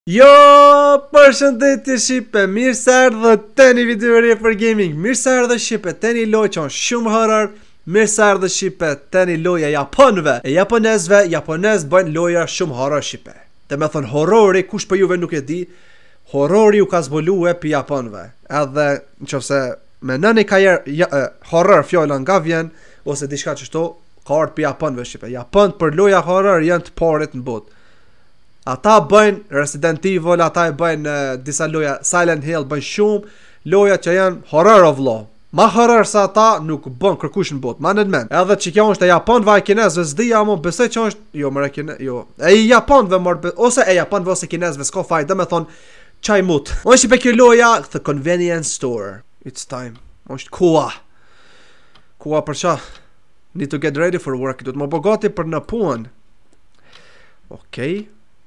Jo, përshëndetje Shqipe, mirë se erdhe të një video e re për gaming. Mirë se erdhe Shqipe, të një loj që është shumë horror. Mirë se erdhe Shqipe, të një loj e japonëve. E japonezve, japonez bëjnë loja shumë horror Shqipe. Dhe me thonë horrori, kush për juve nuk e di, horrori u ka zbulu e për japonëve. Edhe në qofse me nëni ka jerë horror fjolla nga vjen, ose diçka qështo, ka ardhur për japonëve Shqipe. Japonët për loja horror janë të parit në botë. Ata bëjnë Resident Evil, ata e bëjnë disa loja, Silent Hill bëjnë shumë loja që janë horror of law. Ma horror sa ata nuk bën kërkush në botë, ma në men. Edhe që kjo është e japonëve e kinezve, s'dija mo besoj që është, jo mëre kinezve, jo. E japonëve ose e japonëve ose kinezve, s'ka faj, dhe me thonë, qaj mut. Është i pe kjo loja, the convenience store. It's time. është kua. Kua për qa? Need to get ready for work. Du të më bogati për në punë. Okej.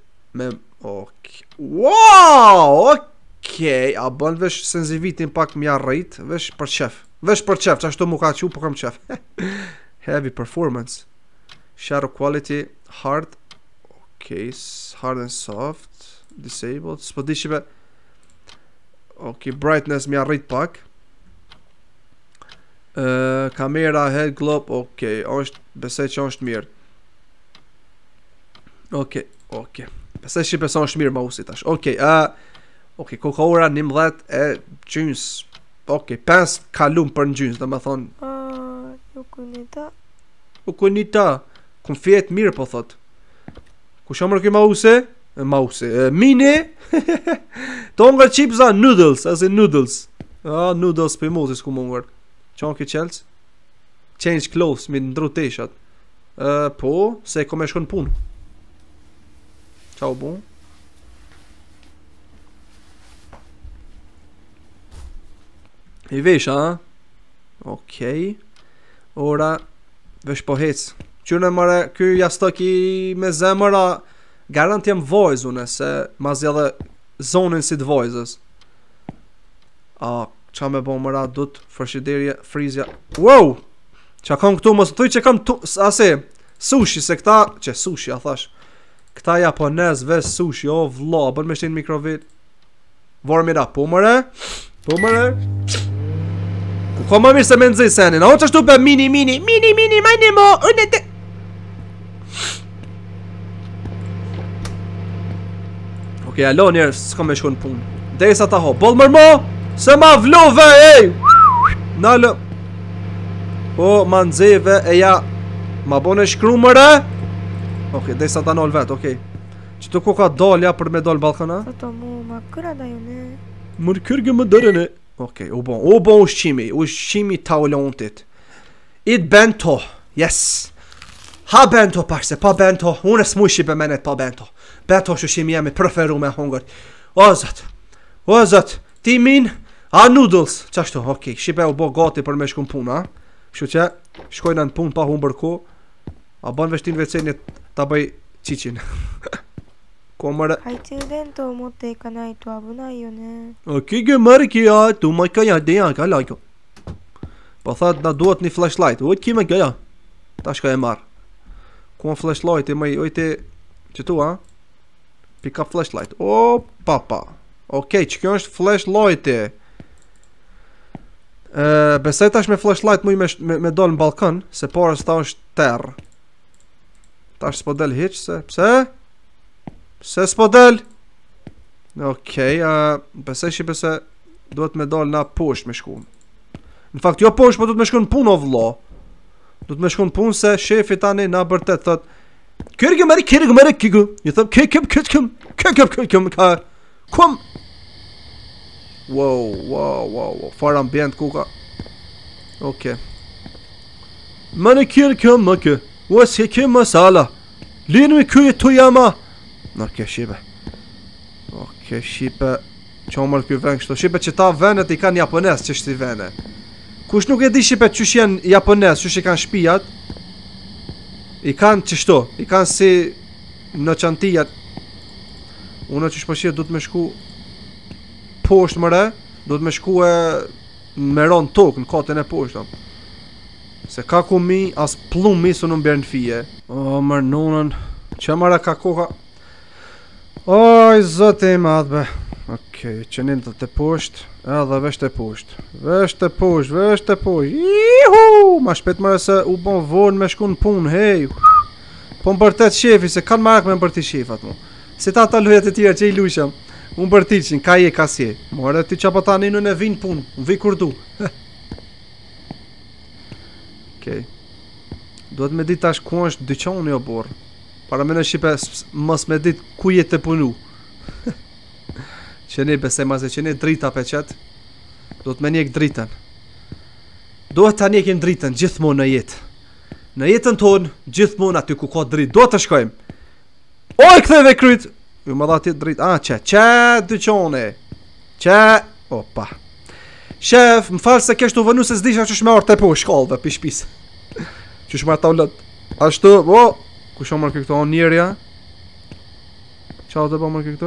Wow, okej, a bën vesh sensivitin pak mja rrit, vesh për qef, që ashtu mu ka qu, po kam qef. Heavy performance, shadow quality, hard, okej, hard and soft, disabled, s'po di shibe, okej, brightness mja rrit pak, kamera, head globe, okej, besej që është mirë, okej. Pse Shqipe sa është mirë mausi tash. Okej, kokaura 11 e gjyns. Okej, 5 kalum për në gjyns, dhe me thonë. Ukunita. Kun fjet mirë po thot. Ku shomër kjo mausi? Mini. Tonga chipsa noodles, as in noodles. Noodles për mozis ku mungër. Qon ki qelc? Change clothes, mi ndru teshat. Po, se kom e shkon punë. Ciao bon. I vesh, ha? Okej. Ora, vesh po hec. Qyne mëre, ky jastoki me zemëra, garant jem voice une, se ma zjedhe zonin si të voices. Qa me bo mëra, dut, fërshiderje, frizja. Wow! Qa kam këtu, mos të thuj që kam ase, sushi, se këta, që sushi, a thash. Këta japonez ves sushi, o vla, bën me shtin mikrovit. Vorë mira, po mëre. Ko më mirë se me nëzij senin. A o që ashtu për mini, majnë mo, unë te. Okej, alo njerë, s'ka me shku në punë. Dej sa ta ho, bol mërmo, se ma vlove, ej. Nalë. O, ma nëzijve, e ja, ma bone shkru mëre. Okej, dhe sa ta nol vet, okej. Që të ku ka dalja për me dal balkana? Soto mu ma kërra da ju ne. Mërë kërgë më dërëne. Okej, u bon ushqimi ta ulontit. It bento, yes. Ha bento parse, pa bento. Unë e s'mu shqipe menet pa bento. Bento është ushqimi jemi preferu me hongër. O zët, ti min, a noodles. Qashtu, okej, shqipe u bo gati për me shkun puna. Kështu që, shkojnë në pun pa humbër ko. A ban veshtin vecenit ta bëj qiqin. Ko mërë. Hajtë dento mo te kanaj tu abuna ju ne. Okej, mërë kja, tu ma kaja deja ka lajko. Po thot na duhet një flashlight. Ujt kime kaja. Ta shka e marë. Ku më flashlight e mëj, ujti, që tu, ha? Pick up flashlight. O, papa. Okej, që kjo është flashlight e. Besoj tash me flashlight muj me dol në balkon, se porës ta është terë. Tash s'po del hiq, se pse? Pse s'po del? Okej, besoj Shqipe se duhet me dol na posht me shku. Në fakt jo posht, po duhet me shku në pun o vlo. Duhet me shku në pun se shefi tani na bërtet thot kërgë mëri, kërgë. Ju thot këm, kom. Wow, far ambient kuka. Okej. Mëne kërgë më kë. Wes ke masala. Linu i kyje tu jama. Okej, Shqipe. Okej, Shqipe. Qomër kjo ven kështu. Shqipe që ta venet i kanë japones që shti vene. Kush nuk e di Shqipe qësh jenë japones, qësh i kanë shpijat. I kanë qështu. I kanë si në qantijat. Unë që shpëshje du të me shku poshtë mëre. Du të me shku e me ronë tokë në katën e poshtë. Se ka ku mi, as plum mi së në mbjerë në fije. O, mërë nonën. Që mëra ka koka. Oj, zote i madhbe. Okej, qenin të poshtë, edhe vesh të poshtë. Vesh të poshtë. Ihu! Ma shpet mëre se u bon vonë me shku në punë, hej. Po më bërtet shefi, se kanë marak me më bërti shefat mu. Se ta lojat e tjera që i lusham. Unë bërtiqin, ka je, ka sje. More ti qa po ta ninu në vinë punë, në vi kur du. Okej. Duhet me dit tash ku është dyqoni o borë. Para me në Shqipe mos me dit ku jetë të punu. Qeni besej ma se qeni drita pe qëtë. Do të me njek dritën. Duhet ta njekim dritën gjithmonë në jetë. Në jetën tonë, gjithmonë aty ku ka dritë. Do të shkojmë. Oj, ktheve kryt. Ju më dha ti dritë. Që dyqoni. Opa. Shef, më falë se keshtu vënu se zdisha që shme orë të po shkallëve për shpisë. Që shme ata ullët. Ashtu, ku shumë mërë këto, njerja. Qa të po mërë këto?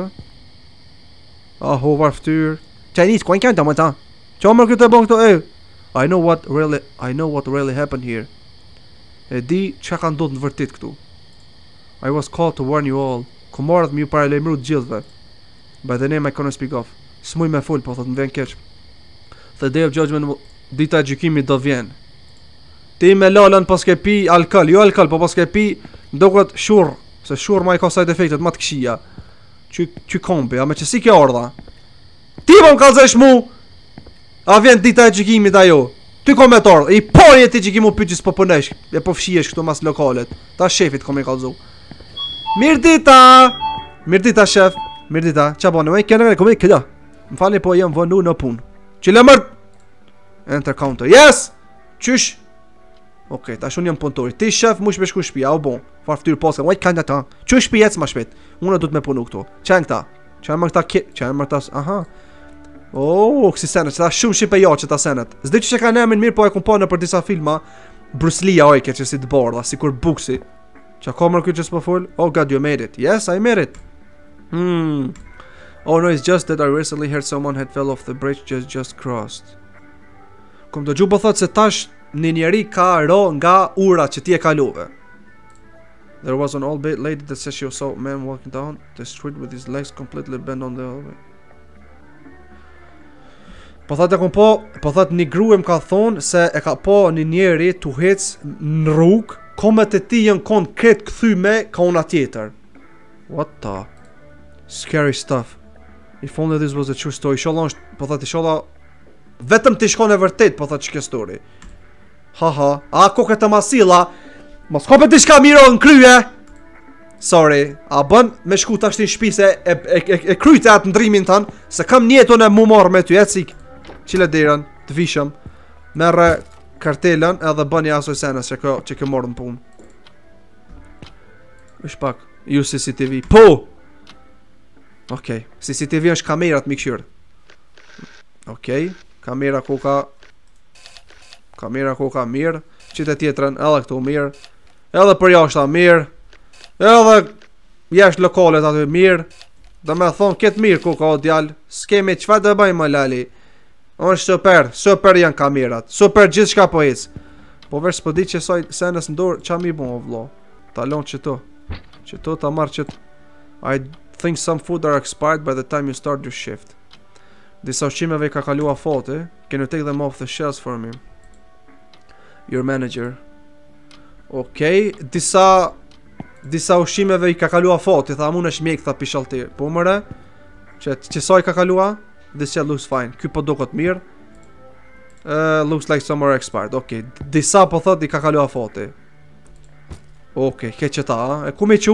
Hovar ftyr. Chinese, ku kënë të më ta? Qa mërë këto e bon këto? I know what really happened here. E di që ka ndodhë në vërtit këtu. I was called to warn you all. Ku marrët më ju paralajmëru të gjithëve. By the name I cannot speak of. S'muj me full, po thot më vjen keq. The day of judgment, dita e gjykimit do vjen. Ti me lalën pas ke pi alkol, jo alkol, po pas ke pi ndoket shurr, se shurr ma i ka side effectet ma të këshia. Që kombi, a me që si ke ardha? Ti po më kalzesh mu! A vjen dita e gjykimit ajo? Ty kom e tordh, i pari e ti gjykimu pyqis po përnesh, e po fshiesh këtu mas lokalet. Ta shefit kom e kalzu. Mirë dita shef. Mirë dita, qa bane, me i kene kom e këda. Më falni po jem vënu në pun. Qile mërt! Enter counter, yes! Qysh? Okej, tash unë jam punëtori. Ti shef, mush me shku shpia, o bon. Farë ftyrë poska, oj kanë ta. Qysh shpijec ma shpet? Unë du të me punu këtu. Qenë këta? Qenë më këta aha. Kësi senet, që ta shumë shqipe jo që ta senet. Zdi që ka nemin mirë, po e kumpane për disa filma. Bruce Lee ojke që si të bardha, si kur buksi. Qa komër kjo që s'po full? Oh god, you made it. Yes, I made it. Oh no, it's just that I recently heard someone had fell off the bridge just crossed. Kom të gju po thot se tash një njeri ka ro nga ura që ti e kalove. There was an old lady that said she saw a man walking down the street with his legs completely bent on the other way. Po thot një gruem ka thonë se e ka po një njeri tu hec në rrugë, komet e ti jën kon kretë këthyme ka una tjetër. What the? Scary stuff. If only this was a true story. Sholla është, po thot i sholla vetëm ti shkon e vërtet, po thot që ke story. Haha, a koke të masila, mos kope ti shka miro në krye. Sorry, a bën me shku tash ti shpi se e kryte atë ndrimin tanë, se kam njetën e mu marrë me ty, e cik. Qile derën, të vishëm, merre kartelën edhe bën një asoj senes që ke morë në punë. Ish pak, ju CCTV, po! Okej, CCTV është kamerat mikëshyrë. Okej, kamera ku ka mirë, qite tjetërën edhe këtu mirë, edhe për jashta mirë, edhe jashtë lokalet aty mirë, dhe me thonë ketë mirë ku ka o djallë, s'kemi qëfar dhe bëjmë më lali. Është super janë kamerat, super gjithë shka po ecë. Po vesh s'po di që saj senes ndorë, qa mi bon o vlo. Talon që to ta marrë që I think some food are expired by the time you start your shift. Disa ushqimeve ka kalua fati, can you take them off the shelves for me? Your manager. Okej, disa ushqimeve I ka kalua fati, tha mun është mjek, tha pishaltir. Po mëre, që saj ka kalua? This shit looks fine. Ky po duket mirë. Looks like some are expired. Okej, disa po thot I ka kalua fati. Okej, ke që ta, E ku me qu?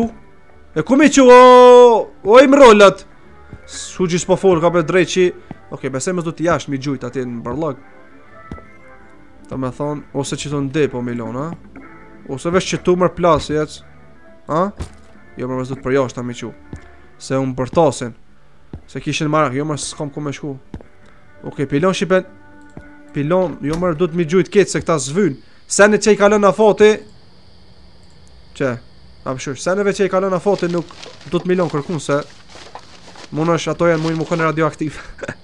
O I më rollat. Su gjis po full, ka për drejqi. Okej, besej me du t'i jasht mi gjujt ati në barlag. Ta me thonë, ose që të ndi po milon, ha? Ose vesh që tu mër plas, jec. Ha? Jo mërë me du t'për jasht ta mi qu. Se unë bërtasin. Se kishin marak, jo mërë s'kam ku me shku. Okej, pilon shipen. Pilon, jo mërë du t'mi gjujt ketë se këta zvyn. Senit që I kalon në foti. Që? Apëshur, seneve që I kalon në foti nuk du t'milon kërkun se mun është ato janë mujnë mu kënë radioaktiv.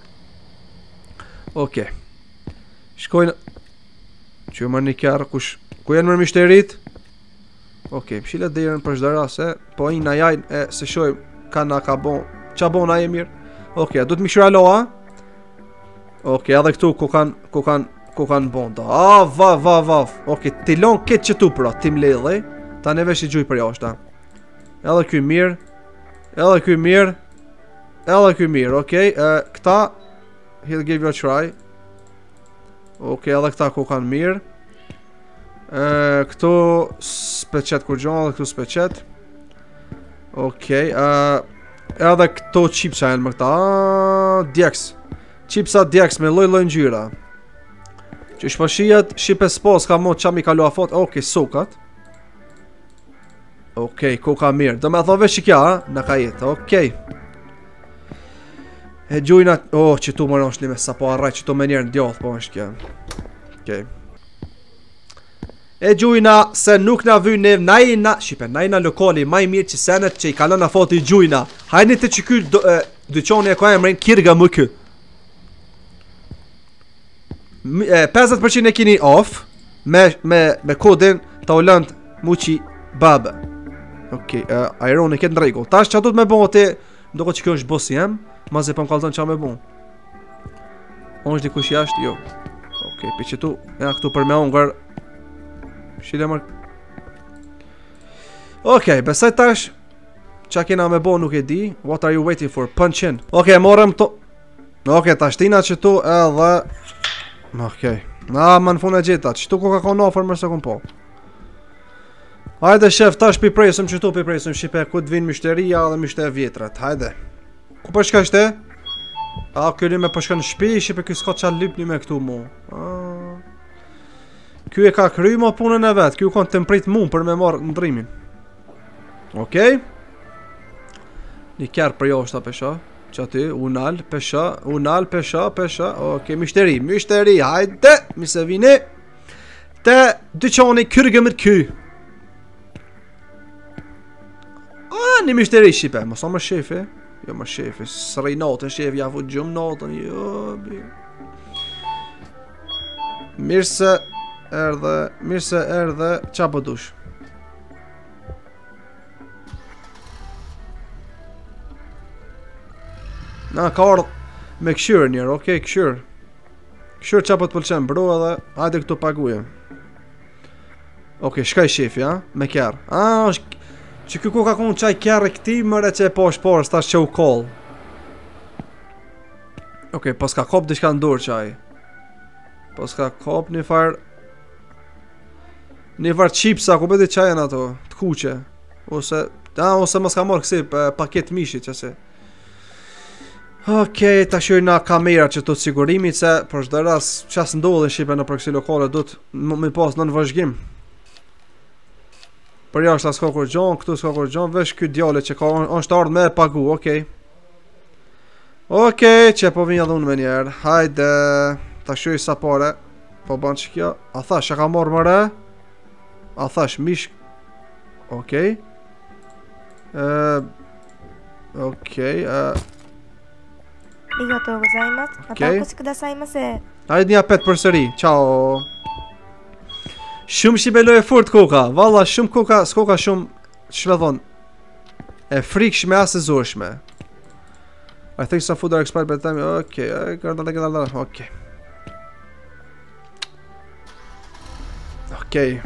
Okej. Shkojnë. Që jo mërë një kjarë, ku janë mërë mishterit? Okej, pshile dhe jërën për shdara se po I na jajnë se shojmë Kana ka bon. Qa bon a e mirë. Okej, du të mi shira loa. Okej, edhe këtu ku kanë bonda. Vav. Okej, ti lon këtë që tu pra, tim ledhe. Ta neve shi gjuj për jashta. Edhe ky mirë. Okej, këta he'll give you a try. Okej, edhe këta ku kanë mirë. Këtu speqet kur gjonë, edhe këtu speqet. Okej, edhe këto chipsa janë më këta. Djeks. Chipsa djeks me loj ngjyra. Që shpashijet, shipe s'pos ka mo qa mi kalu afot. Okej, sokat. Okej, ku ka mirë. Do me thove që kja, në ka jetë. Okej. E gjujna... që tu më rëshni me sa po arraj që tu me njerë në djoth, po është kja. Okej. E gjujna se nuk na vy nev, na jina lokali maj mirë që senet që i kalon a foti i gjujna. Hajni të që ky dyqoni e ko emrin kirga më kë. 50% e kini off me kodin të ullant muqi babë. Okej, aeroni këtë në rregull. Tash që du të me bon ti, ndoko që kjo është bosi jem, ma se për më kalton që me bon. On është dikush jashtë, jo. Okej, për që tu, këtu për me ongër. Shile mërë. Okej, besaj tash, qa kena me bon nuk e di. What are you waiting for? Punch in. Okej, morëm to. Okej, tash tina që tu edhe. Okej, ma në fund e gjithat, që tu ku ka konë ofër mërse kun po. Hajde shef, tash pipresëm që tu pipresëm shipe, ku të vinë mishteria dhe mishte vjetrat, hajde. Ku përshka shte? Këri me përshka në shpi, shipe kjo s'ka qa lypni me këtu mu. Kjo e ka kry ma punën e vetë, kjo kanë të mprit mu për me marrë ndrimin. Okej. Një kjerë për jo është ta pesha, që aty, unal, pesha. Okej, mishteri, hajde, mi se vini. Te dyqoni kyrgëmit ky. Një mishteri shipe, më sa më shefi. Jo më shefi, sërej natën shefi, ja fu gjumë natën, jo bi. Mirë se erdhe, qa po dush? Na, ka ardhë me këshyrë njërë, okej, këshyrë. Këshyrë qa po të pëlqen, bro edhe, hajde këtu pagujem. Okej, shkaj shefi, me kjerë. Është që kjo ka konë qaj kjerë këti mëre që e po është porë, s'tash që u kollë. Okej, pas ka kop diçka ndur qaj. Pas ka kop një farë chipsa, ku beti qaj në ato, të kuqe. Ose mos ka morë kësi paket mishi qëse. Okej, ta shojna kamera që të sigurimit se për shdo ras qas ndodhe shipe në për kësi lokale du të me pas në vazhgim. Për jashtë s'ka kur gjon, këtu s'ka kur gjon, vesh ky djale që ka është ardhë me pagu, okej. Okej, që po vinja dhe unë me njerë, hajde, ta shuj sa pare, po ban që kjo, a thash, që ka morë mëre, a thash, mish, okej. Okej, ありがとうございます。またお越しくださいませ。 hajde një apet për sëri, ciao. Shumë shibeloj e furt koka, valla shumë koka, s'koka shumë, që me thonë, e frikshme asë e zorshme. I think some food are expired by the time, okej. Okej.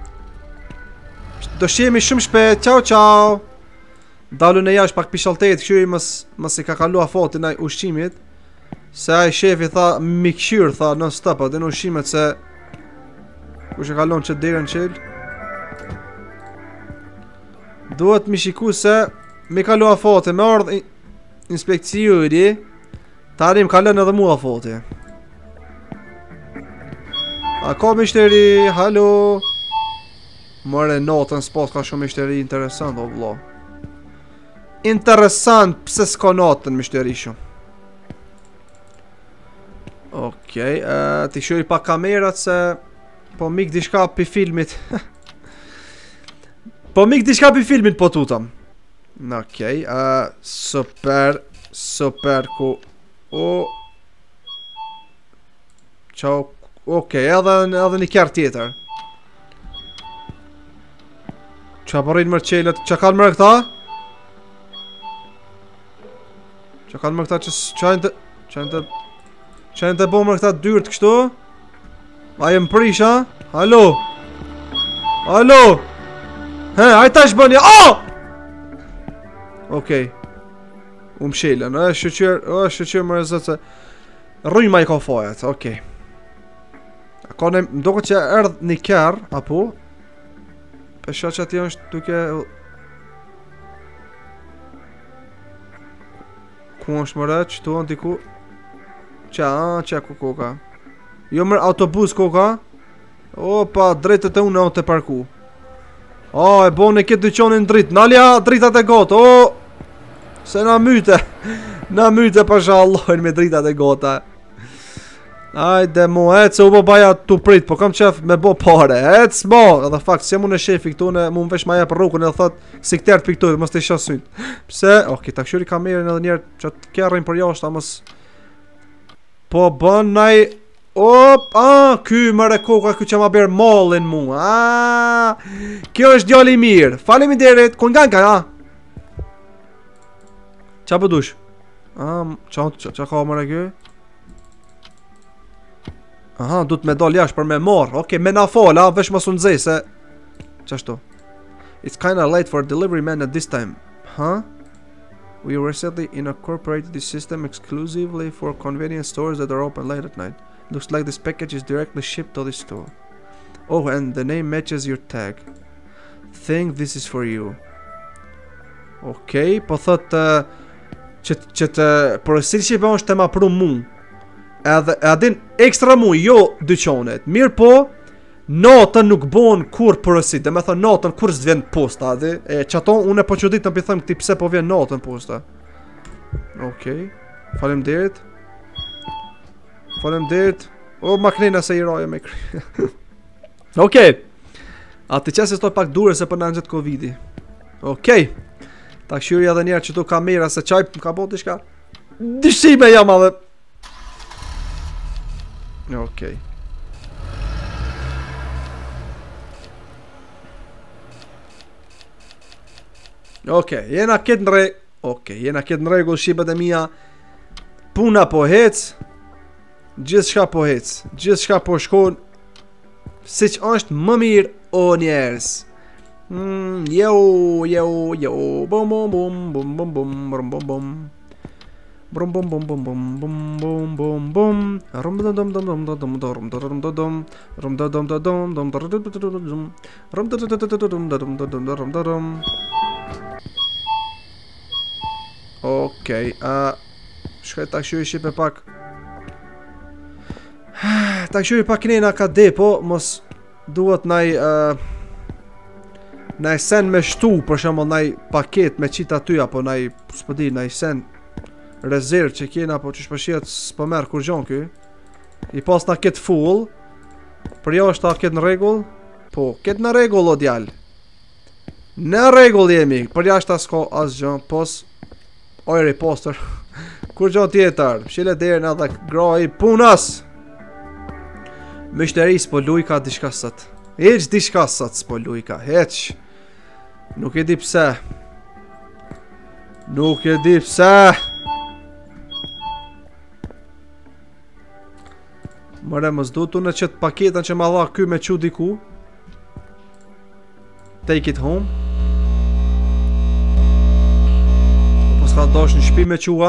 Do shihemi shumë shpejt, ciao. Dalu në jash pak pishaltet, këshyri mës i ka kalua fotin aj ushqimit. Se aj shefi tha, mi këshyr, tha, non stop, atë në ushqimet se kush e kalon që derën qel. Duhet mi shiku se mi kalu afoti, me ardhë inspekciuri, tarim kalon edhe mua afoti. A ka mishteri, halo. Mëre notën s'pas ka shumë mishteri interesant, o vlo. Interesant, pse s'ka notën mishteri shumë. Okej, ti shuri pa kamerat se po mik diçka pi filmit. Po mik diçka pi filmit po tutëm. Okej, super ku. Ciao. Okej, edhe një kjarë tjetër. Qa përrin mërqelet, qa kanë mërë këta? Që kanë më këta që qajnë të bomër këta dyrt kështu. A jem prish, ha? Halo? Halo? He, hajta është bënja. Oh! Okej. Shelen, shqyqyr më rëzët se rruj ma i ka fajat, okej. Ka në mdoko që erdh një kërë, apo? Pesha që ati është duke... Ku është më rëtë, qëtu në diku? Qa ku koka? Jo mërë autobus koka? Opa, drejtët e unë në të parku. E bo në këtë dyqonin dritë, nalja dritat e gotë, se na myte. Na myte pasha Allahin me dritat e gota. Ajde mu, se u bo baja tu prit, po kam qef me bo pare, s'bo. Edhe fakt, se mu në shefi këtu, mu më vesh ma jep rrugën edhe thot, si këtër të piktur, mos të isha syt. Pse, ta këshyri kamerin edhe njerë, që të kjerrin për jashtë, mos... Po bën naj... ky mëre koka, ky që ma berë mallin mu, kjo është djali mirë, faleminderit, ku nga nga, qa pëdush? Qa ka mëre kjo? Aha, du të me dal jash për me marr. Okej, me na fol, vesh mos unë zej se... Qashtu? It's kinda late for delivery man at this time. Huh? We recently incorporated this system exclusively for convenience stores that are open late at night. Looks like this package is directly shipped to this store. Oh, and the name matches your tag. Think this is for you. Okej, po thot... që të përësil që i bënë është të ma pru mu. Edhe adin ekstra mu, jo dyqonet. Mirë po, natën nuk bon kur përësit. Dhe me thë natën kur s'vjen posta. Që ato unë e po që ditë në pithëm këti pse po vjen natën posta. Okej. Faleminderit. Faleminderit. Maknina se i raja me kry. Okej. A të qesit të pak dure se për në nëgjët Covidi. Okej. Ta këshyri edhe njerë që tu kamera se qaj ka bot ishka. Dishime jam adhe. Okej. Jena këtë në rregull. Jena këtë në rregull, shqipet e mija. Puna po hec. Gjithë shka po hec. Gjithë shka po shkon. Si që është më mirë o njerës. Jo. Bum bum bum bum bum bum bum bum bum. Brum bum bum bum bum bum bum bum bum. Rum dum dum dum dum dum dum dum dum dum. Rum dum dum dum dum dum dum. Rum dum dum dum dum dum. Okej, shkaj ta këshyri shqipe pak. Ta këshyri pak knena ka depo, mos duhet naj sen me shtu, për shembull naj paket me qita ty, apo naj, s'pëdi, naj sen rezerv që kjena, apo që shpëshjet s'po merë kur gjon ky. I pas na ket full, për jo është ta ket në regull, po, ket në regull o djal. Në regull jemi, për jashtë ta s'ko as gjon, pos, ojri poster, kur gjon tjetër, shile derën edhe groj punas. Mishteri s'po lujka diçka sot. Heq diçka sot s'po lujka, heq. Nuk e di pse. Nuk e di pse. Mëre mos du të në qëtë paketën që ma dha ky me qu diku. Take it home. Po s'ka dosh në shpi me qua.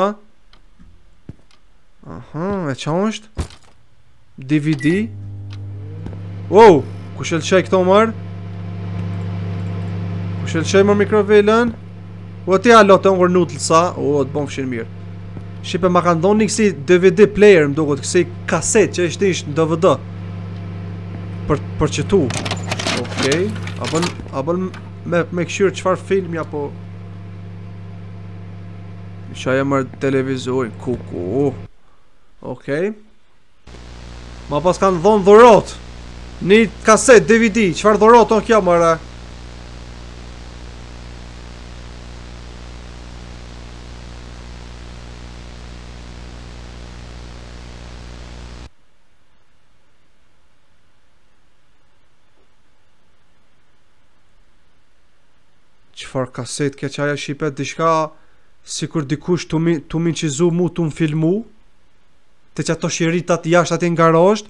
Aha, e qa është? DVD. Wow, ku shelqej këto mërë? Ku shelqej më mikrovelën? O ti alo të ngër nutlësa. O, të bom fshin mirë. Shqipe ma kanë dhoni kësi DVD player, më duket, kësi kaset që ishte ishtë në DVD. Për qëtu. Okej. A bën me këshyrë qëfar filmi, apo... Qa e mërë televizorin, kuku. Okej. Ma pas kanë dhonë dhurot. Një kaset, DVD, qëfar dhurot tonë kja mërë? Qëfar kaset ke qaja shqipet, dishka Si kur dikush tu minqizu mu tu m'filmu, të që ato shiritat jashtë ati nga rosht.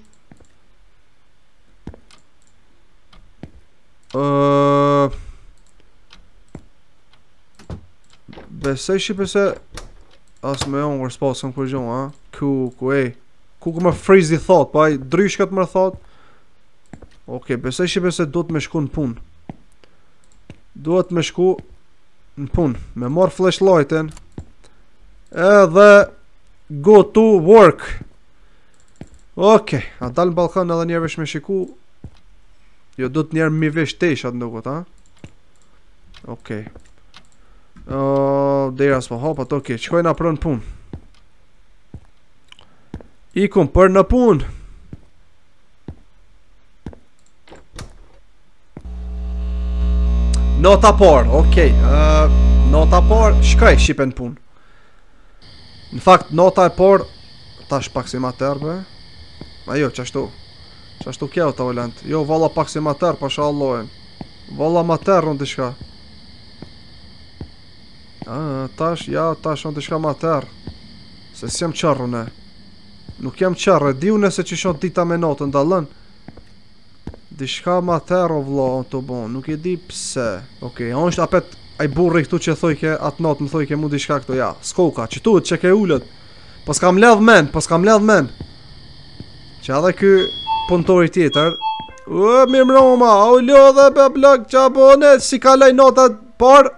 Besoj shipe se as me ongër s'pasëm kur gjohë, ha? Ku më frizi thot, pa i dryshkat më thot. Oke, besoj shipe se duhet me shku në pun. Duhet me shku në pun, me marr flashlightin edhe go to work. Oke, a dal në balkon edhe njerë vesh me shiku. Jo, do të njerë mi vesh teshat ndukot, ha? Oke. Dera s'po hapat, oke, qkojna për në pun. Ikum për në pun. Nota par, okej. Nota par, shkaj shipen pun. Në fakt, nota e par, tash pak si materbe. Ajo, qashtu kjo ta volent. Jo, valla pak si mater, pasha Allahin. Valla mater në të shka. Tash në të shka mater. Se s'jem qërru ne. Nuk jem qërru, e diu nëse që shon dita me notën dalën. Dishka mater o vlo, të bon, nuk e di pse. Okej, on është apet ai burri këtu që thoi ke atë natë më thoi ke mu dishka këtu, ja, s'koka, që tu që ke ullët. Pas kam ledh men. Që edhe ky punëtori tjetër. Mirë mroma, o lodhe be blok, qa bone, si kalaj notat par.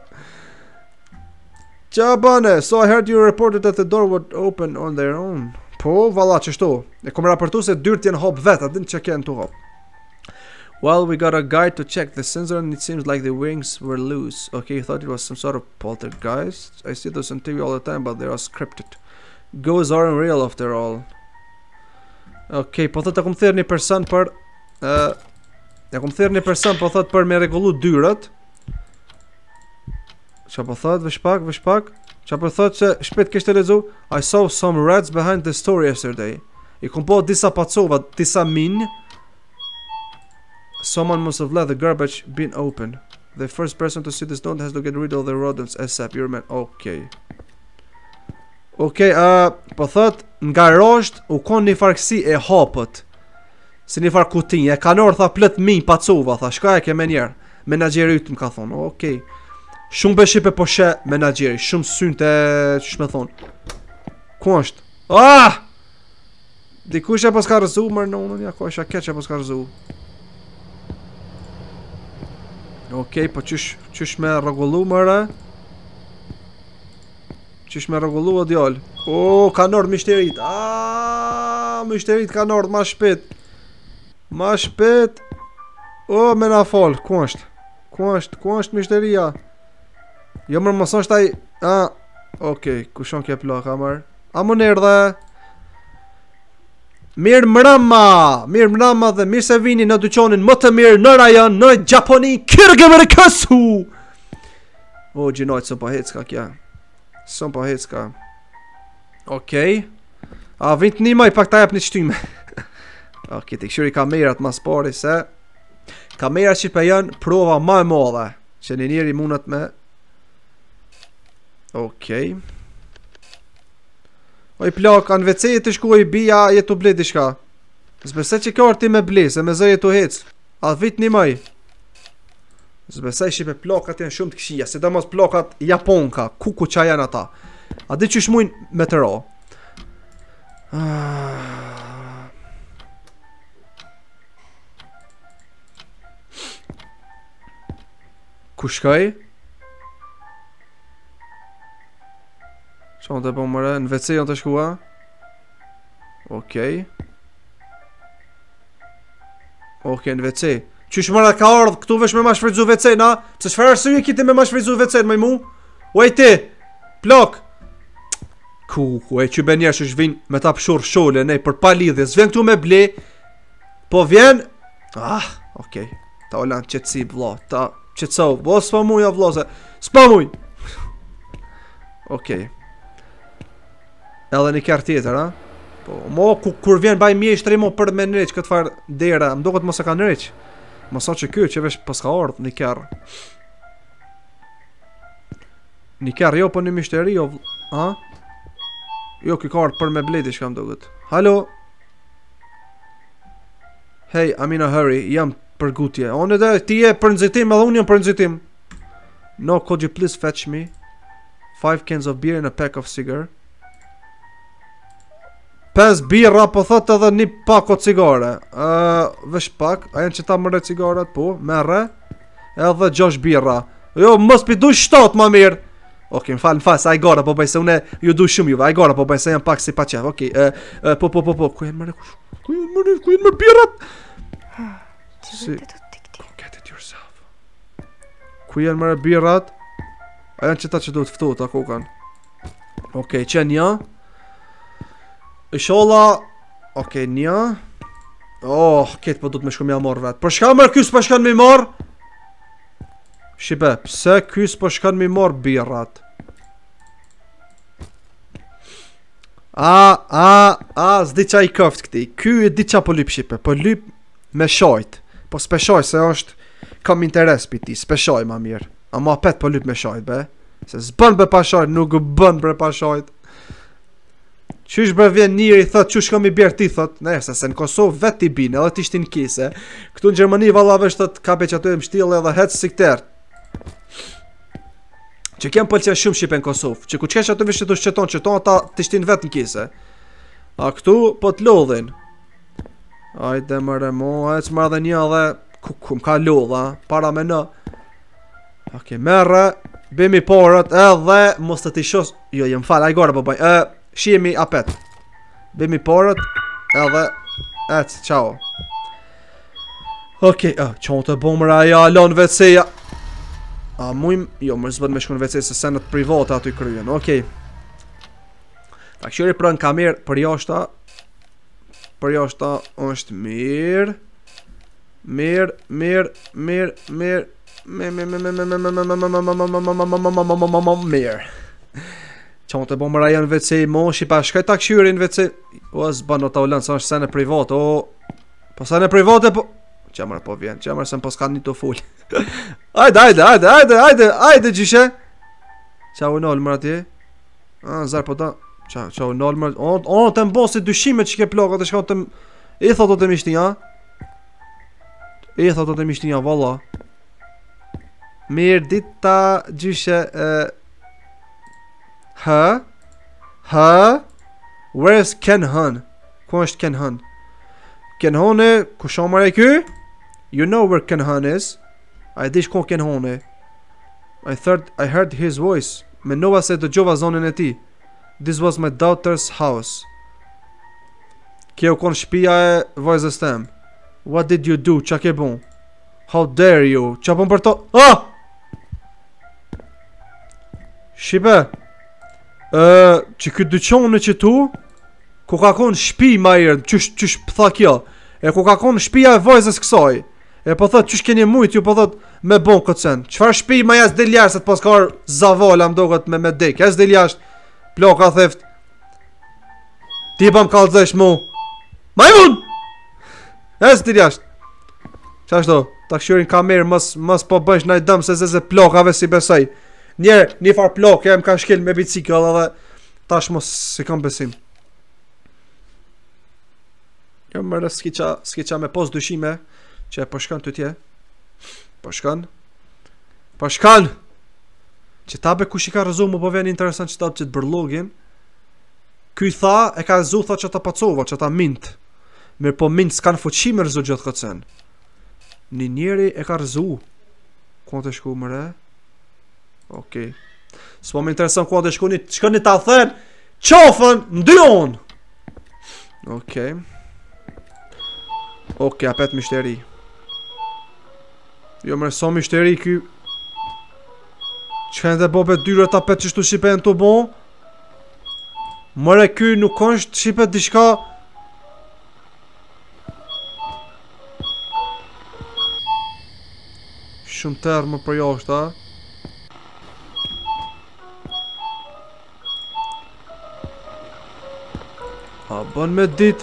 Qa bone, so I heard you reported that the door would open on their own. Po, valla qështu. E kom raportu se dyrt jenë hop vet, a din që kenë të hop. Well, we got a guy to check the sensor and it seems like the wings were loose. Okay, you thought it was some sort of poltergeist? I see those on TV all the time, but they are scripted. Ghosts aren't real after all. Okay, po thot e kom thirr një person për... po thot për me regullu dyrët. Qa po thot, vesh pak. Qa po thot që shpet kishte lezu. I saw some rats behind the store yesterday. I kom po disa pacova, disa min. Someone must have let the garbage bin open. The first person to see this note has to get rid of the rodents ASAP. You're man. Okay. Okay, po thot nga rosht u kon një farkësi e hapët. Si një farë kutin. E kanë orë tha plët min pacova. Tha shka e ke me njerë. Menagjeri ytë më ka thonë. Okay. Shumë beshipe po she menagjeri. Shumë synte që me thonë. Ku është? Dikush e pas ka rëzu mërë në unën. Ja, ko është a keq e pas ka rëzu. Okej, po qysh me rregullu mëre? Qysh me rregullu o djall? Ka nord mishterit. Mishterit ka nord, ma shpet. Ma shpet. Me na fal, ku është? Ku është mishteria? Jo mërë mëson shtaj. Okej, kushon ke plaka mërë. A më nërë dhe. Mirë mrama dhe mirë se vini në dyqonin më të mirë në rajon, në Japoni, kërgë më rëkësu! Gjinojt, së pa hecka kja. Së pa hecka. Okej. Vint një maj, pak ta jep një qtyme. Okej, të këshyri kamerat mas pari se kamerat që për janë prova ma e modhe që një njëri mundet me. Okej. Oj plak, anë veceje të shkuaj bia jetu ble dishka. Zbesej që kjo arti me ble, se me zë jetu hec. A vit një maj. Zbesej që pe plakat janë shumë të këshia, se da mos plakat japonka, ku qa janë ata. A di që shmujnë me të ro. Ku shkaj? Qonë të po mëre, në WC janë të shkua. Okej, në WC. Qysh mëra ka ardhë këtu vesh me ma shfridzu WC, na? Pse shfar arsye kiti me ma shfridzu WC në mu? Uaj ti, plak. E që ben njerë që shvin me ta pëshur shole, nej, për pa lidhje. Zvjen këtu me ble. Po vjen. Okej. Ta olan qëtësi, vla. Ta qëtësau. Bo, s'pa muja, vla, se. S'pa muj. Okej. Edhe një kërë tjetër, ha? Po, mo, kur vjen baj mjeshtri mo për me nëreq këtë farë dera, më do këtë mos e ka nëreq. Mësa që kjo që vesh pas ka ardhë një kërë. Një kërë, jo, po një mishteri, jo, a? Jo, ki ka ardhë për me bledi, shkam do gëtë. Halo? Hey, I'm in a hurry, jam për gutje. O, në dhe, ti e për nëzitim, edhe unë jam për nëzitim. No, could you please fetch me 5 cans of beer and a pack of cigar? 5 birra, po thot edhe një pak o cigare. Vesh pak, a janë që ta mëre cigarat, po, merre. Edhe 6 birra. Jo, mos pidu 7 ma mirë. Ok, më falë, sa i gara po bëj se une ju du shumë juve. A i gara po bëj se jam pak si pa qef. Ok, po. Ku jenë mëre, ku jenë mëre birrat? Get it yourself. Ku jenë mëre birrat? A janë që ta që du të ftu, ta ku kanë? Ok, që një. Isholla. Ok, një. Oh, ketë po du të me shku me amor vetë. Për shka mërë kjus për shkan me marë? Shibe, pse kjus për shkan me marë birrat? Zdi qa i këft këti. Ky e di qa po lyp shipe. Po lyp me shajt. Po s'peshaj se është kam interes për ti. S'peshaj ma mirë. A ma pet po lyp me shajt, be. Se s'bën be pa shajt, nuk bën bre pa shajt. Qysh bre vjen njëri, thot, qysh kam i bjerë ti, thot. Nese, se në Kosovë vet t'i bine, edhe t'ishtin kise. Këtu në Gjermani vallavesh, thot, ka be që ato e mshtile edhe hec si këter. Që kem pëlqen shumë Shqipe në Kosovë. Që ku qesh ato vishë të shqeton, ata t'ishtin vet në kise. A këtu, po t'lodhin. Ajde mëre mo, hec më edhe një edhe, ku m'ka lodha, para me në. Ok, merre, bimi porët, edhe, mos të t'i shos. Jo, jem falë, ajgore po bëj. Shihemi apet. Bimi porët. Edhe ciao. Ok, qonë të bomëra. Ja, alon WC-ja. A mujmë. Jo, mërë zbët me shku në WC se senet private ato i kryen. Ok. Ta këshyri pra në kamerë. Për jashta. Për jashta është mirë. Mirë. Qonë të bomëra janë WC mo, shipa shkaj ta këshyri në WC. O, zban o ta ulen, sa është sene private, po sene private, po. Qemër po vjen, qemër se më po s'ka një të full. Ajde, gjyshe. Qa u nalë mërë atje? Zar po ta. Qa u nalë mërë, të mbo si dyshime që ke plaka, të shka të më. I thot o të mishtinja. Valla. Mirë dita, gjyshe, Where's Kenhan? Ku është Kenhan? Kenhan e, ku shamar e ky? You know where Kenhan is? A e dish ku Kenhan e? I heard his voice. Menova se dëgjova zonin e ti. This was my daughter's house. Kjo kon shtëpia e vajzës tem. What did you do? Qa ke bon? How dare you? Qa pun për to? Shibe. Që këtë dyqonë që tu ku ka konë shpi ma irë. Qysh pëtha kjo. E ku ka konë shpia e vajzës kësaj. E po thot qysh keni mujt ju po thot me bon këtë sen. Qfar shpi ma jas del jashtë. Se të pas ka arë zavala më doket me dek. Jas del jashtë. Ploka theft. Ti pa më kalëzesh mu. Majmun. Jas del jashtë. Qashto. Ta këshyrin kamerë mës po bëjsh naj dëm se zeze plokave si besaj. Një far plok, më ka shkel me bicikl edhe tash mos si kam besim. Jo mërë s'ki me pos dyshime që po shkan të tje. Po shkan. Që tabe kush i ka rëzu mu po vjen interesant që ta që të bërlogin. Ky tha, e ka rëzu tha që ta pacova, që ta mint. Mirë po mint s'kan fuqi me rëzu gjithë këtë sen. Një njeri e ka rëzu. Ku të shku mëre? Ok. S'po më intereson ku të shkoni ta thën qofën ndyon. Ok. Ok, apet mishteri. Jo mërë so mishteri ky. Qëka në dhe bobe dyrët apet qështu shipen të bon. Mëre ky nuk është shipet dishka. Shumë tërë më për jashtë, A bën me dit.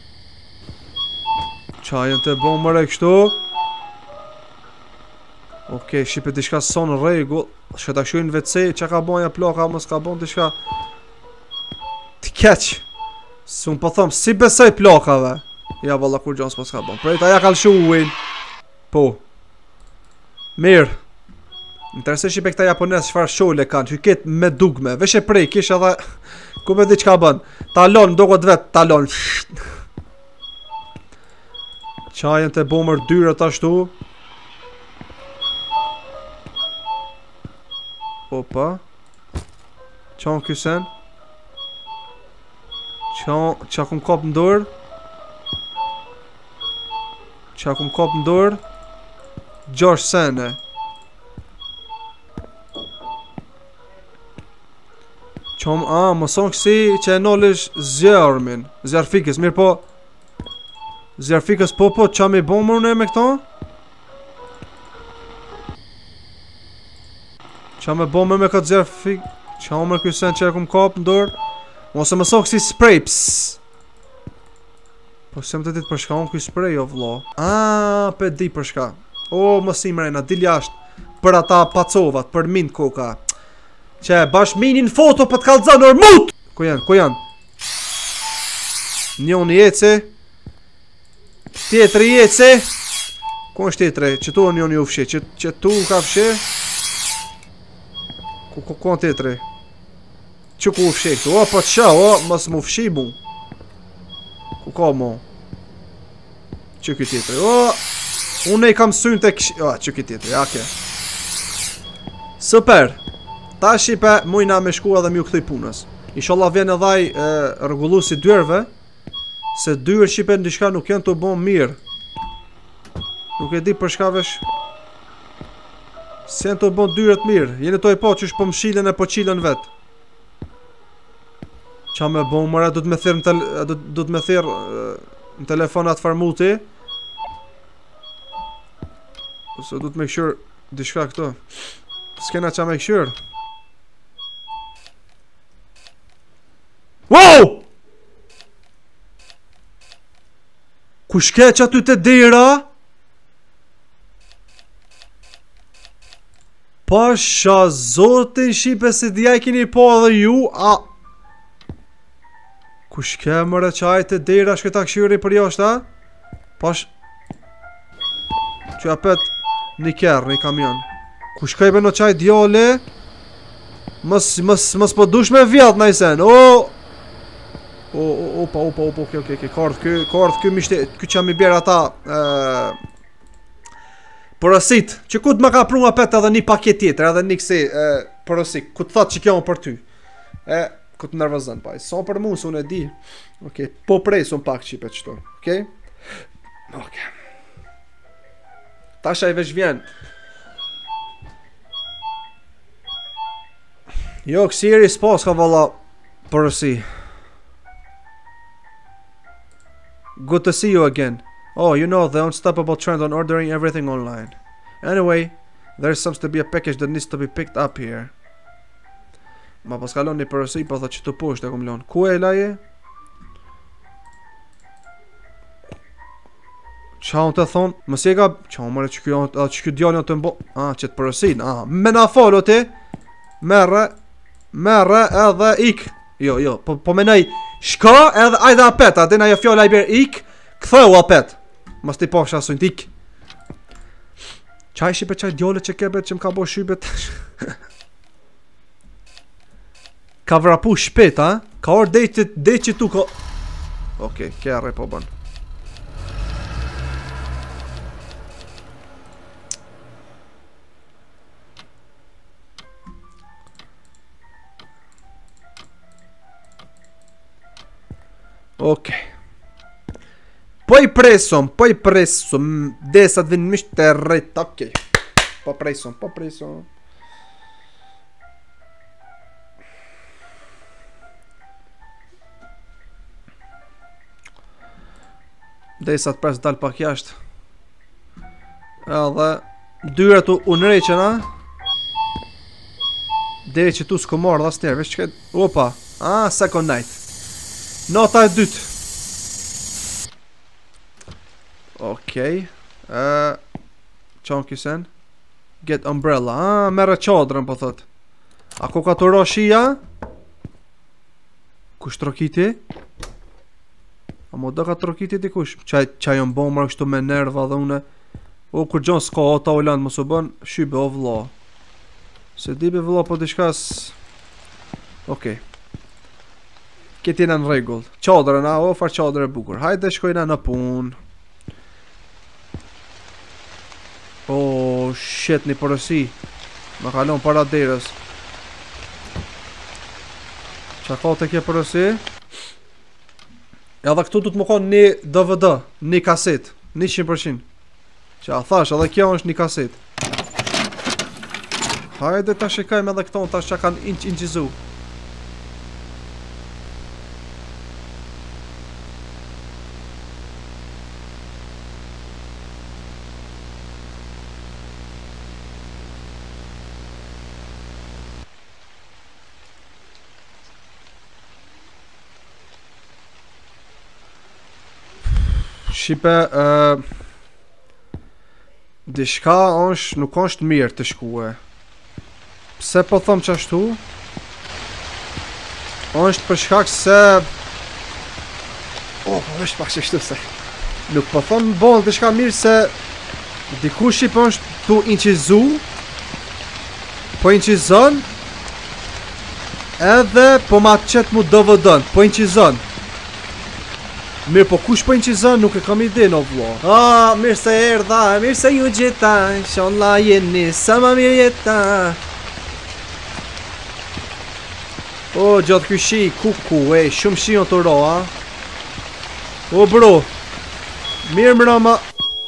Qajën të bon mëre kështu. Okej, shipe diçka son rregull. Shka ta shojnë WC, çka ka bonja ploka, mos ka bon diçka. Të keq. S'un po them, si besoj plokave. Ja valla kur gjons pas ka bon. Prej ta ja kalshu uin. Po. Mirë. Interesoj shipe këta japonez çfarë shole kanë, hyket me dugme. Vesh e prej, kish edhe ku me di çka bën. Talon, dogot vet, talon. Çajën të bomër dyrët ashtu. Opa. Çon kysen. Qa kum kop në dorë. Qa kum kop në dorë. Gjosh sene. Qom, më son kësi që e nollish zjarmin. Zjarfikës, mirë po. Zjarfikës po, qa me bon më me këto? Qa me bon me këtë zjarfik? Qa me kësen që e kum kap në dorë? Ose më son kësi spray, Po se më të ditë përshka unë këj spray, o vlo. Pe di përshka. O, më si mrejna, dil jashtë. Për ata pacovat, për min koka. Që bash minin foto për të kalëzën ormut. Ku janë? Njën jece. Tjetëri jece. Ku është tjetëri? Që tu njën ju fshi? Që tu ka fshi? Ku në tjetëri? Që ku fshi këtu? O, po të qa, mës mu fshi mu. Ku ka mu? Që kjo tjetëri? O, unë e kam synë të këshi. O, që kjo tjetëri, ake. Super. Ta shipe mujna me shku edhe mju këtoj punës. Inshallah vjen edhaj rregullu si dyerve. Se dyer shipe në diçka nuk janë të bon mirë. Nuk e di për shka vesh. Se janë të bon dyret mirë. Jeni to e po që është po mshilën e po qilën vetë. Qa me bon mëra du të me thirë në telefonat farmuti. Ose du të me këshur diçka këto. S'kena qa me këshur. Wow! Kush ke që aty të dira? Pasha zotin shipe se dhja I kini po edhe ju. Kush ke mëre qaj të dira shkëta këshyri për jashtë, Pash... Që apet një kërë, një kamion. Kush ke me në qaj djole? Mës po dush me vjallë në isen. Opa, ok, ka ardh ky mishte, ky qa mi bjerë ata porosit, që ku të më ka pru nga pet edhe një paket tjetër, edhe një kësi porosit, ku të thot që kjo më për ty. Ku të nervozën, pa, son për mu, son e di. Ok, po prej, son pak qipet qëto, ok. Tasha I veç vjen. Jo, kësiri s'pas ka valla porosi. Good to see you again. Oh, you know the unstoppable trend on ordering everything online. Anyway, there seems to be a package that needs to be picked up here. Ma pas kalon një përësi, pa thot që të poshtë e kom lon. Ku e laje? Qa unë të thonë? Mësi e ka... Qa unë mërë që kjo djallë të mbo... që të përësin. Me na falo ti. Merre edhe ik. Jo, po menaj... Shka edhe ajde apet, adina jo fjolla I bjerë ik, këtheu apet. Mas ti pasha asojnë t'ik. Qaj shipe qaj djole që kebet që m'ka bo shybet. Ka vrapu shpet, Ka orë dej që tu ka... Okej, kjerë po ban. Ok. Po I presom. Desa të vinë mishë të rrejt. Ok. Po presom. Desa të presë dalë pak jashtë. Edhe dyret u nreqena. Dere që tu s'ko marrë dhe s'nerë. Vesh që këtë... Opa. Second night. Nota e dytë. Okej. Qon kysen. Get umbrella. Ah, merre çadrën po thot. A ko ka të roshia? Kush trokiti? A mo do ka trokiti ti kush? Qaj jom bo mërë kështu me nerva dhe une. O, kur gjon s'ka ata o land mos u bën, shybe o vlla. Se dibe vlla po diçkas. Okej. Këtë jena në regull. Qadrën, a, o, far qadrë e bukur. Hajde shkojna në pun. Oh, shit, një përësi. Më kalon para derës. Qa ka të kje përësi? Edhe këtu du të më konë një DVD, një kaset, 100%. Që a thash, edhe kjo është një kaset. Hajde ta shikajmë edhe këto, ta që kanë inqizu. Shipe, dishka është, nuk është mirë të shkue. Pse po thëm që ashtu? është për shkak se... është pak që shtu se... Nuk po thëm bon dishka mirë se... Dikush shipe është tu inqizu... Po inqizon... Edhe po ma qëtë mu DVD-n, po inqizon... Mirë, po kush po inqizon, nuk e kam ide në vlo. Mirë se erdha, mirë se ju gjeta, inshallah jeni sa ma mirë jeta. Gjatë ky shi, kuku, shumë shi në të ro, a. Bro, mirë mrama.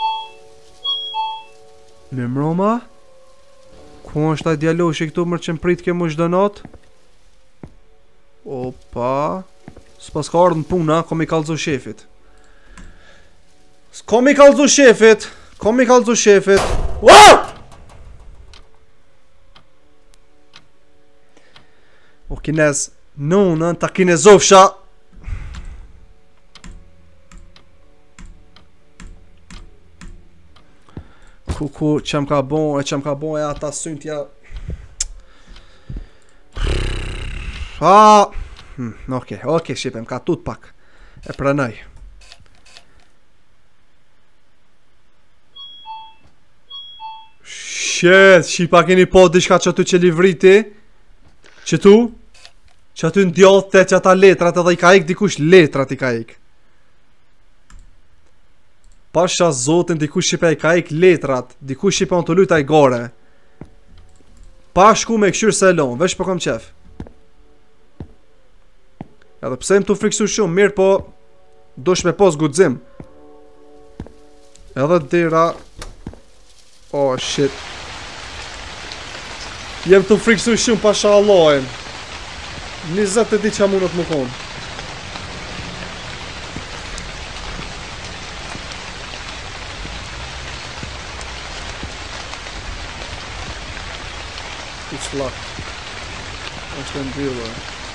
Mirë mrama? Ku është ta djaloshi këtu mërë që më prit ke më shdonat? Opa... S'pas ka ardhë në puna, kom i kalzu shefit. Kom i kalzu shefit. O kinez, nunën ta kinezofsha. Kuku, qëm ka bon e ata syntja. Okej, shqipem, ka tut pak. E pranoj. Shit, shqipa keni po dishka që tu që livriti. Që tu? Që tu ndjolte që ata letrat edhe i ka ik dikush letrat i ka ik. Pasha zotin dikush shqipa i ka ik letrat. Dikush shqipa në të luta i gore. Pashku me këshyr selon, vesh po kom qef. Edhe pse më të friksu shumë, mirë po dosh me pos guxim. Edhe dira. Shit. Jem të friksu shumë pasha Allahin. 20 e di qa mundët më konë. It's locked. është në dyllë.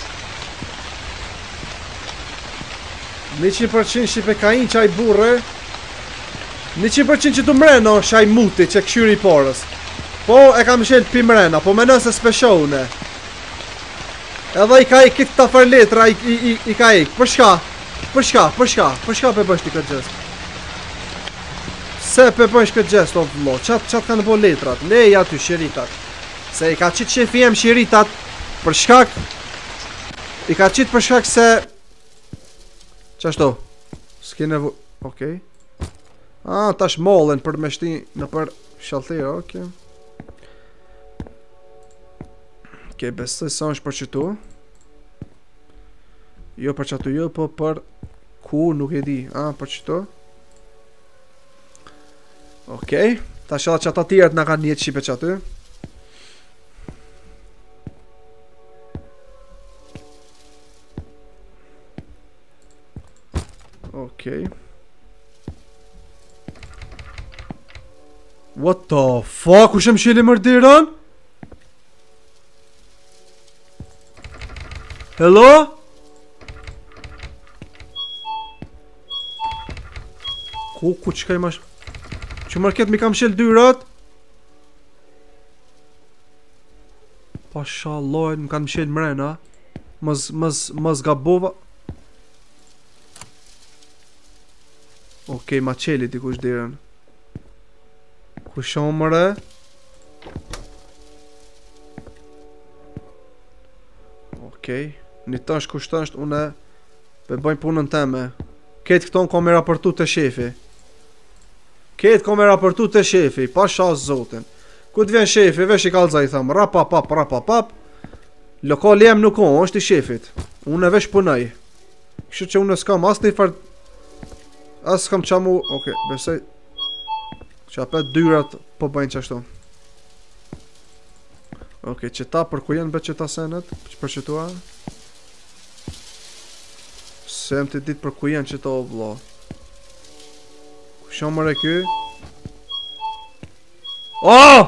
100% shqipe ka in qaj burre. 100% që të mrena shaj muti që këshyri i parës. Po e kam shel pi mrena, po me nëse s'peshone. Edhe i ka i kitë ta far letra i ka i. Për shka? Për pe bësh ti këtë gjest? Se pe bësh këtë gjest, o vlo? Qatë kanë bo letrat? Lej aty shiritat. Se i ka qitë shefi jem shiritat për shkak. I ka qitë për shkak se... Qashto? S'ki nevo... Okej. Tash mollen për me shti në për shaltira, okej. Okej, besoj sa është për qëtu. Jo për qëtu jo, po për... Ku nuk e di, për qëtu. Okej. Tash edhe qëta tjerët nga kanë njetë shipe qëtu. Okej. What the fuck? Ku shem shili mërdiran? Hello? Ku qëka i mash... Që mërket mi kam shil dyrat? Pashallah, më kanë mshel mrena. Mos gabova. Okej, ma qeli ti kush dirën. Kushon mëre. Okej, një tash kush tash une pe bëjmë punën teme. Ketë këton ko me raportu të shefi. Pasha zotin. Ku të vjen shefi, vesh i kalza i thamë, rapapap. Lokali jem nuk o, është i shefit. Unë e vesh punaj. Kështë që unë s'kam as një fart. As s'kam qamu. Oke, besoj që apet dyrat po bëjnë qashtu. Oke, që ta për ku jenë bet që ta senet? Për që tua? Se jem të ditë për ku jenë që ta o vlo. Kusha mëre ky? Oh!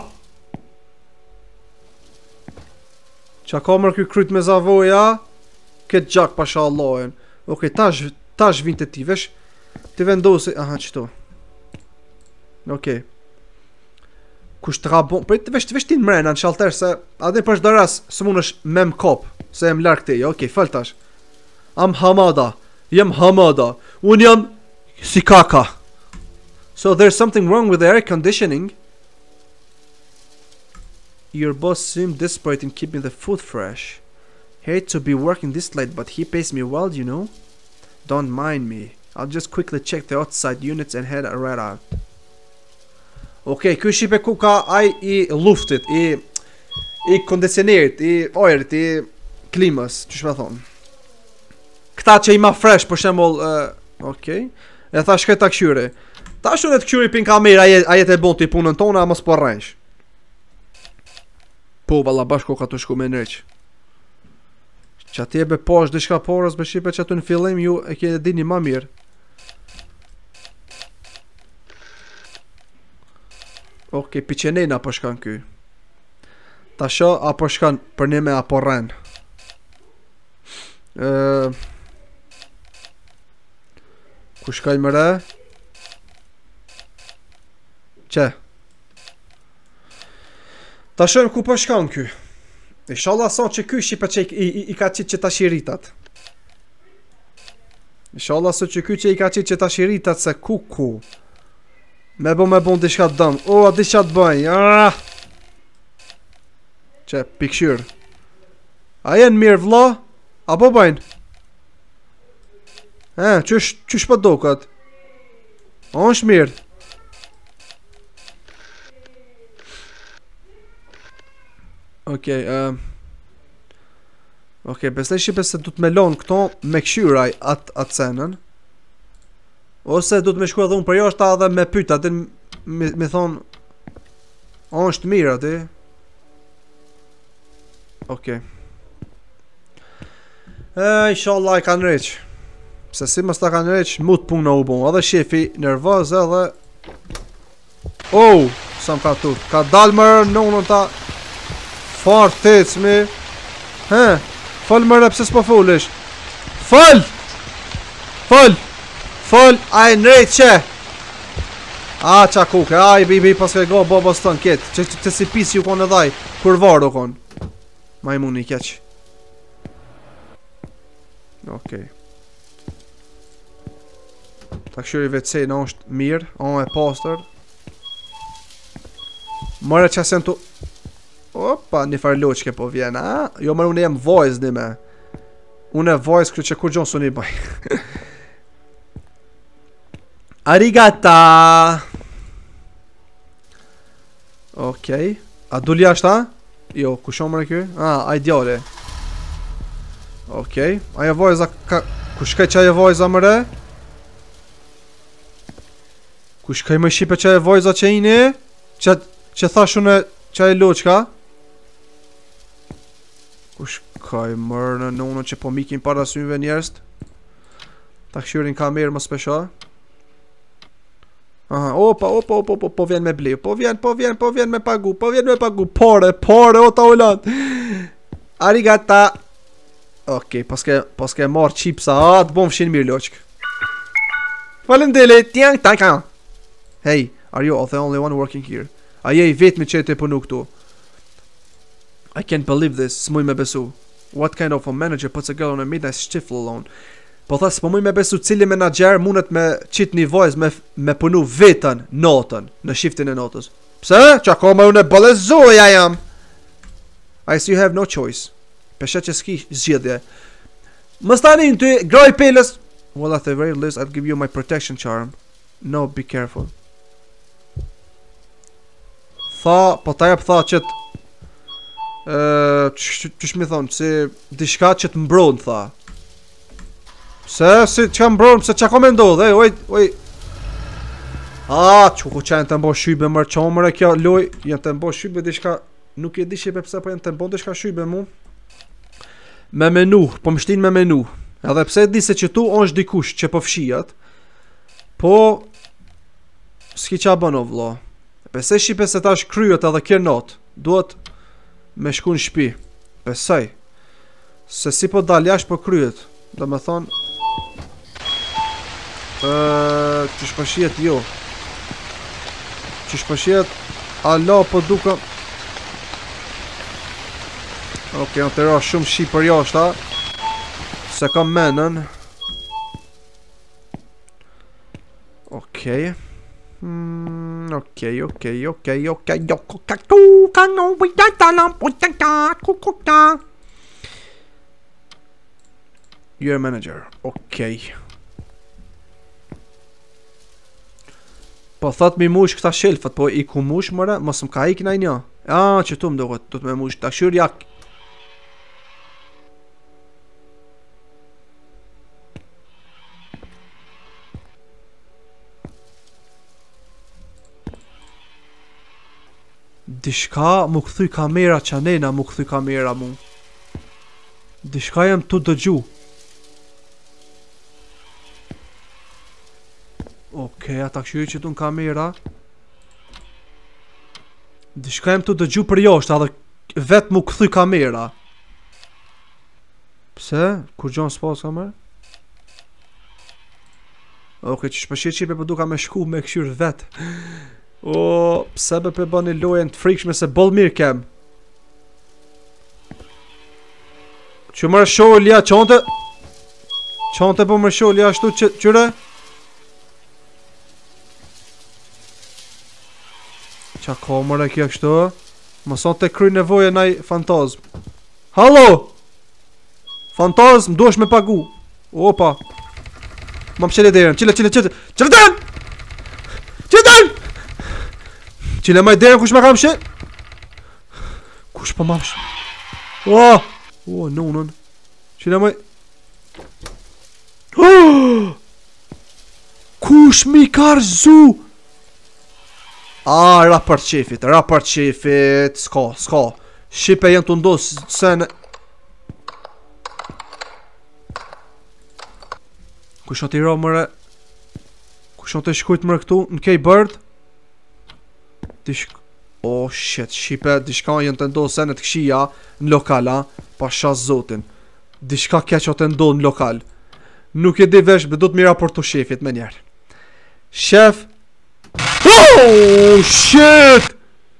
Qa ka mërë ky kryt me zavoja? Këtë gjak pasha Allahin. Okej, tash vinte ti, vesh ti vendosi, aha, qëto. Okej. Kush të ka bon, vesh ti në mrena në shalter, se adhe për shdo ras, së mund është me më kop, se jem larkë ti, okej, fëll tash. Jem Hamada, unë jam si kaka. So there's something wrong with the air conditioning. Your boss seemed desperate in keeping the food fresh. Hate to be working this late, but he pays me well, you know. Don't mind me. I'll just quickly check the outside units and head right out. Okej, ky shipe ku ka aj i luftit, i kondicionerit, i ojerit, i klimës, që shme thonë. Këta që i ma fresh, për shembull, okej. E tha shkret ta këshyri. Ta shunet këshyri pin kamera, ajet e bon të i punën tona, a mos po rrensh. Po, valla bashko ka të shku me nërq. Që ati e be po është dishka porës, be shipe që atu në fillim ju e kje dini ma mirë. Okej, piqenejna apo shkan ky. Ta shë apo shkan për një me apo rren. Ku shkaj më re? Që? Ta shëm ku po shkan ky. Inshallah son që ky shipe që i ka qitë që ta shiritat. Inshallah so që ky që i ka qitë që ta shiritat se ku. Me bon dishka të dëm. O, a dishka të bëjnë. Që, pikëshyr. A jenë mirë vla? A po bëjnë? Qysh po do këtë? O, është mirë. Okej, bestaj shipe se du të me lonë këto me këshyraj atë cenën. Ose du të me shku edhe unë për jashtë edhe me pyta, ati me thonë, o është mirë ati. Okej. Inshallah i kanë req. Se si mës ta kanë req, mu të punë në u bon. Edhe shefi nervoz edhe... Oh, sa më ka tur. Ka dalë mërë në unën ta... Farë të ecmi. Fol mërë pëse s'po fulish. Fol, a e nërejt që. A qa kuke, a i bibi pas ke go bobos tën ketë. Që si pis ju konë edhaj. Kur varë u konë. Majmuni keq. Okej. Ta këshyri WC në është mirë. O e pastër. Mërë që asen tu. Opa, një farë loqke po vjen, a? Jo, mërë unë jem voice një me. Unë e voice kërë që kur gjonë su një bëj. Arigata. Okej. A dulli ashta? Jo, ku shumë mërë kjo? A ideale. Okej. Aja voice ka... Ku shkaj që aja voice mërë? Ku shkaj më shipe që aja voice që ini? Që thashune që aja loqka? Kush ka i mërë në unë që po mikin para syve njerëst. Ta këshyrin kamerë më spesha. Aha, opa, po vjen me ble. Po vjen me pagu. Pare, o ta ullat. Arigata. Okej, paske marrë qipsa. A, të bom fshin mirë loqk. Falemdelit, tjang, tanka. Hey, are you the only one working here? A je i vetëmi që e të punu këtu? I can't believe this, s'muj me besu. What kind of a manager puts a girl on a midnight shift alone? Po tha s'po muj me besu cili menaxher mundet me qit një vajzë me punu vetën natën në shiftin e natës. Pse? Qa ka me unë e balezoja jam. I see you have no choice. Pesha që s'ki zgjidhje. Mos tani ty groj pelës. Well, at the very least, I'll give you my protection charm. No, be careful. Tha, po ta jep tha qët qysh mi thonë, si diçka që të mbron, tha. Se, si që mbron, se që ka me ndodhe, oj. Që ku që janë të mbo shybe mërë qomër e kjo loj, janë të mbo shybe diçka, nuk e di shipe pëse, po janë të mbo diçka shybe mu. Me menu, po më shtin me menu. Edhe pse di se që tu është dikush që po fshijat, po s'ki qa bën o vlo. Pse shipe se ta është kryet edhe kjer not, duhet me shku në shpi. Pesaj, se si po dal jash po kryet, do me thonë, qysh po shijet jo. Qysh po shijet, ala po duka. Ok, janë të ra shumë shi për jashta. Se kam menën. Okej. You're a manager. Okej. Po thot mi mush këta shelfat, po i ku mush mëre, mos më ka ik naj një. Që tu më dohet, tu të me mush, ta shyrja. Dishka mu këthuj kamera që nena mu këthuj kamera mu. Dishka jem tu dëgju. Okej, ata këshyri që tu në kamera. Dishka jem tu dëgju për jashtë, edhe vet mu këthuj kamera. Pse? Kur gjonë s'pas kamerë? Okej, që shpëshirë qipe për duka me shku me këshyri vet. Pse be për bëni lojen të frikshme se bol mirë kem. Që mërë sholja, qante po mërë sholja ashtu qyre? Qa ka mërë kja kështu? Mëson të kry nevoje naj fantazm. Halo! Fantazm, duesh me pagu. Opa. Ma më qele derën, qile derën! Qile maj derën, kush me kam shi? Kush po mam shi? Nunën. Qile maj... Kush mi karzu? Raport qefit. Ska. Shipe jenë të ndosë sen... Kush o t'i ra mëre? Kush o t'i shkujt mëre këtu? Në kej bird? Shit, shipe, dishka jenë të ndohë senet këshia në lokal, pasha zotin. Dishka keq o të ndohë në lokal. Nuk e di vesh, be do të mi raportu shefit me njerë. Shef. Shit!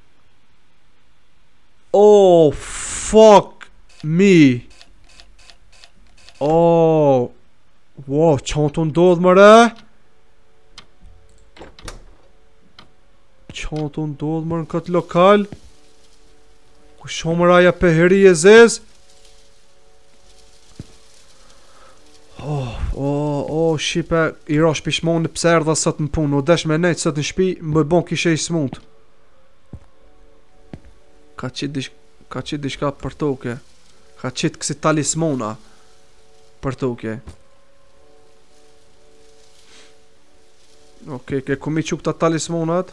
Fuck me. Wow, që të ndodhë mëre? Që të ndodhë mërë në këtë lokal? Ku shumë raja peheri e zez? Shipe, i ra shpishmon në pser dhe sot në punë. O desh me nejtë sot në shpi, më bon kishe i smut. Ka qit dishka për toke. Ka qit kësi talismona për toke. Okej, ke ku mi quk ta talismonat?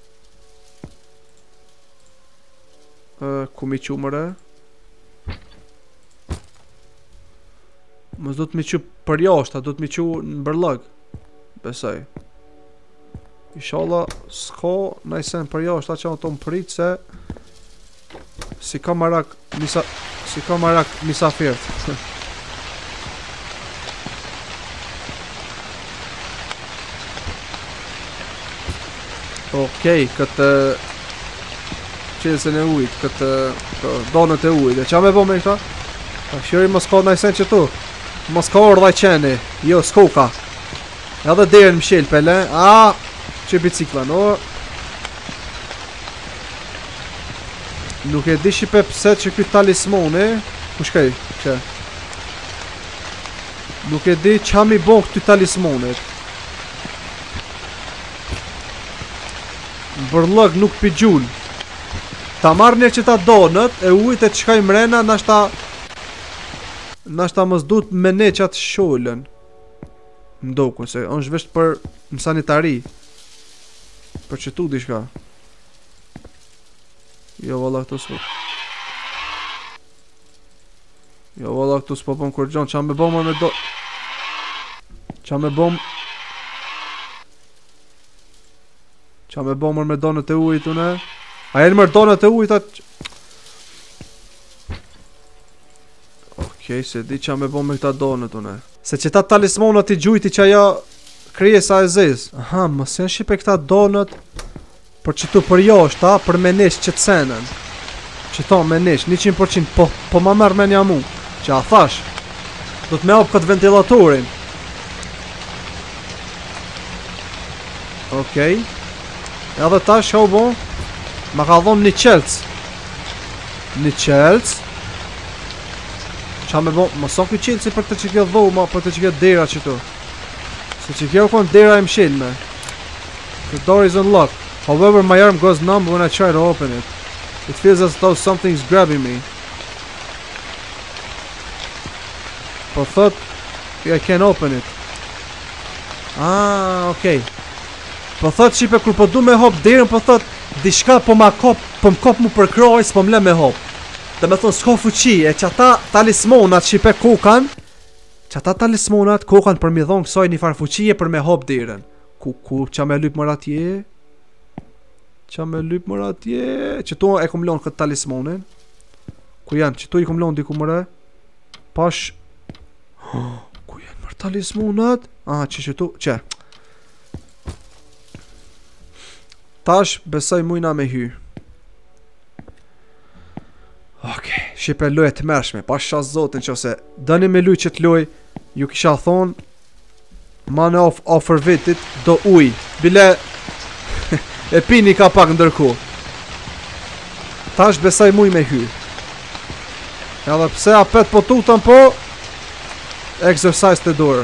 Ku mi qu mëre? Mës do të mi qu për jashta, do të mi qu në bërlag. Besaj. Inshallah, s'ka najsen për jashta që ato më prit se si ka marak misafirt. Okej, këtë qesën e ujtë, këtë donët e ujit. E qa me bo me këta? Ta shëri mos ka najsen që tu. Mos ka orë dhaj qeni. Jo, s'koka. Edhe derën mshel pele. A, që bicikla, no. Nuk e di shipe pse që këtë talismoni. Ku shkej, që? Nuk e di qa mi bo këtë talismonit. Bërlëg nuk pi gjull. Ta marrë një që ta donët e ujt e të shkaj mrena. Nashta mës dut me ne qatë shullën. Mdoku se është vesht për në sanitari. Për që tu di shka. Jo valla këtu s'po. Jo valla këtu s'po pëm kur gjon. Qa me bom me do. Qa me bom. Qa me bom me donët e ujit une. A jenë mërë donët e ujit atë. Okej, se di qa me bom me këta donët une. Se që ta talismonat i gjujti që aja kryesa e zez. Aha, mos janë shipe këta donët. Për që tu për jashta, për me nesh që të senen. Që ta me nesh, 100%, po ma merë me nja mu. Që a thash, do të me apë këtë ventilatorin. Okej. Edhe tash, ha u bo, ma ka dhonë një qelc. Një qelc. Qa me bo, ma sa këj qelci për të që kjo dhoma, për të që kjo dera që tu. Se që kjo konë dera e mshilme. The door is unlocked. However, my arm goes numb when I try to open it. It feels as though something's grabbing me. Po thot, I can't open it. Ah, okay. Po thot shipe kur po du me hop derën, po thot diçka po ma kop, po m'kop mu për kroj, s'po m'le me hop. Dhe me thon s'ka fuqi, e që ata talismonat shipe kokan, që ata talismonat kokan për mi dhon kësaj një farë fuqie për me hop derën. Ku, qa me lyp mër atje? Qa me lyp mër atje? Që tu e kom lonë këtë talismonin. Ku janë? Që tu i kom lonë diku mëre? Pash. Ku janë mër talismonat? Ah, që tu, që? Tash besoj mujna me hy. Okej, shipe loj e të mërshme. Pash shas zotin që ose dëni me luj që të loj. Ju kisha thonë mana offer vitit do uj. Bile e pini ka pak ndërku. Tash besaj muj me hy. Edhe pse apet po tutën po. Exercise të dorë.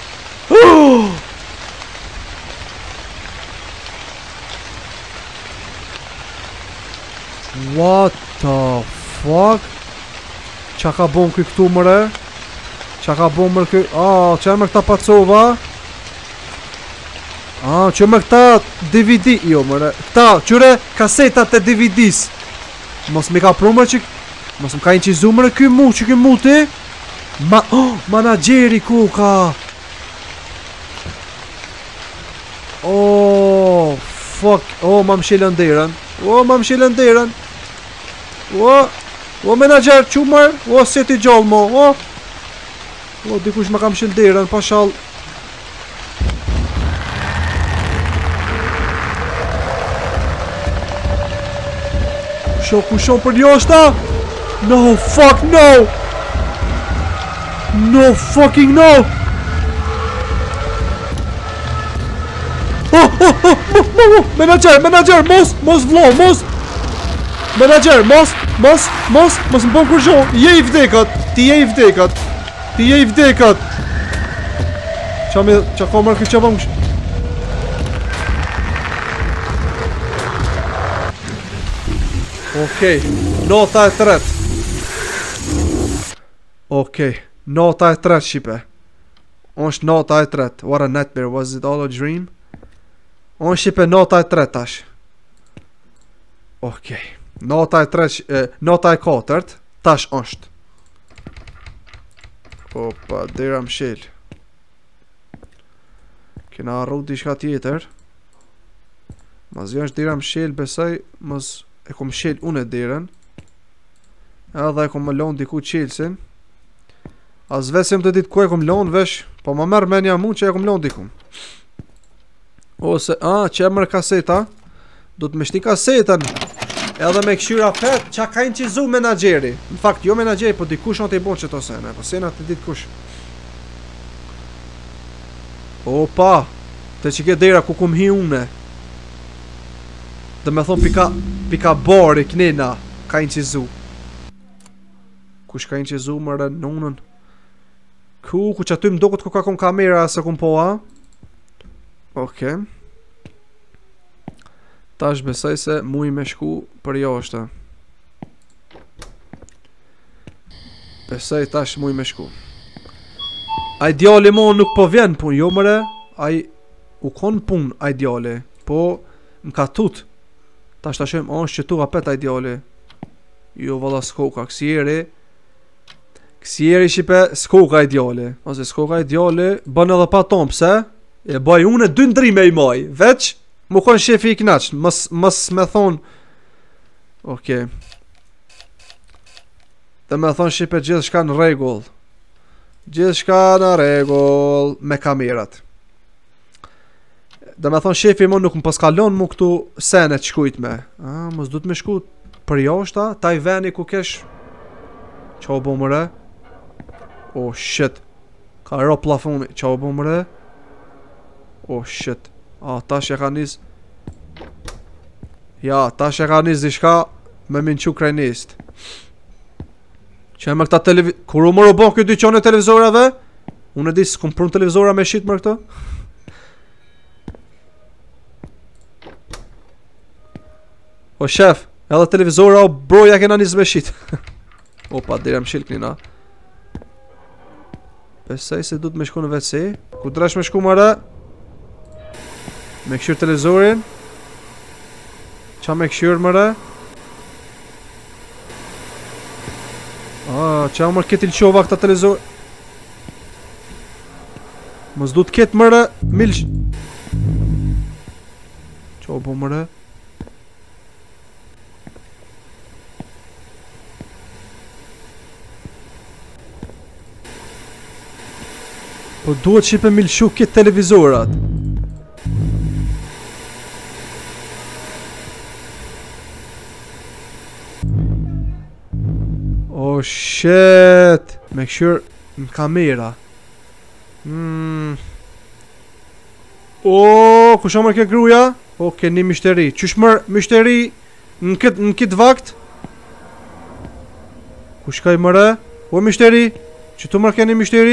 What the fuck? Qa ka bon këj këtu mëre? Qa ka bon mërë këj? Ah, që e me këta pacova? Ah, që me këta DVD, jo mëre, këta, qëre kasetat e DVDs. Mos me ka pru mërë që, mos më ka incizu mërë këj mu, që këj mu ti? Manageri ku ka. Oh, fuck, oh, ma më shilën derën. Oh, ma më shilën derën. Oh, menager, që mërë, oh, se ti gjallë mo, oh, dikush ma kam shilë derën, pa shal. Kushon për joshta? No, fuck, no! No fucking no! Menager, mos vlo, mos! Menager, mos më bën kur gjon! Je i vdekat! Ti je i vdekat! Qa ka mërë këtë qa bëm kështë? Okej, nota e tret. Okej, nota e tret shipe. është nota e tret. What a nightmare, was it all a dream? Shipe nota e tret tash. Okej, nota e tret, nota e katërt tash është. Opa, dera mshel. Kena arru diçka tjetër. Mazi është dera mshel, besoj mos e kom shel unë e derën. Edhe e kom më lonë diku qelsin. As vesim të ditë ku e kom lonë vesh. Po më merë menja mund që e kom lonë diku. Ose, që e mërë kaseta. Do të me shni kasetën. Edhe me këshyra pet, qa ka incizu menagjeri. Në fakt, jo menagjeri, po dikush në të i bon që të sene. Po sena të ditë kush. Opa, të që ke dera ku kum hi une. Dhe me thonë pika bari knena, ka incizu. Kush ka incizu më rë nonën. Ku që aty më dokët ku ka kon kamera se kum po a. Oke. Tash besoj se muj me shku për jashtë. Besoj tash muj me shku. Ai djali mo nuk po vjen pun, jo mëre. Ai u kon pun ai djali. Po më ka tut. Tash tashem është që tu apet ai djali. Jo valla skoka, kësieri shipe skoka ai djali. Ose skoka ai djali bën edhe pa ton, pse? E baj unë 2 ndrime i maj. Veç mu kon shefi i knaq, mës me thon. Okej. Dhe me thon shipe gjithë shka në regull. Gjithë shka në regull me kamerat. Dhe me thon shefi mu nuk më paskalon mu këtu sene të shkujt me. Mës du të me shku për jashta, taj veni ku kesh. Qa u bo mëre? Oh shit. Ka ro plafoni, qa u bo mëre? Oh shit. Tash e ka nis. Ja, tash e ka nis dishka me minqu krejnist. Që e me këta kur u mërë u bon këtë dyqon e televizorave? Unë e di s'kum prun televizora me shit mërë këto. O shef, edhe televizora o broja kena nis me shit. Opa, dire më shil knina. Besej se du të me shku në WC. Ku dresh me shku mëre? Me këshyr televizorin. Qa me këshyr mëre? Qa mërë këtë ilqova këta televizor. Mës du të ketë mëre milsh. Qa u bo mëre? Po duhet shipe milshu këtë televizorat. Oh shit. Me këshyr në kamera. Kush a mërë ke gruja? Oke, një mishteri. Qysh mërë mishteri në këtë vakt? Kush ka i mërë? O mishteri? Që tu mërë ke një mishteri?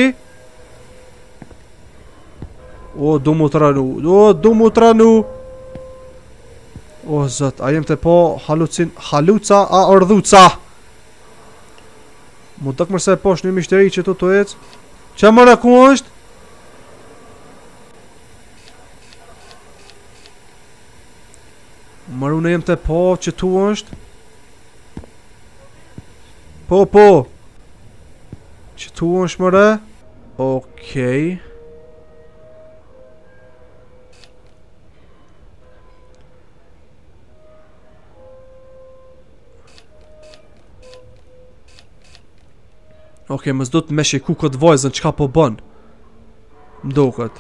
Du mu të ranu. Du mu të ranu. Zët, a jem të po haluca a ardhuca. Mu të këmërse e posh një mishteri që tu të ec. Që mëra ku është? Mërë unë jem të po që tu është. Po që tu është mëre. Okej. Okej, mës do të me shiku këtë vajzën qka po bën. Mdo këtë.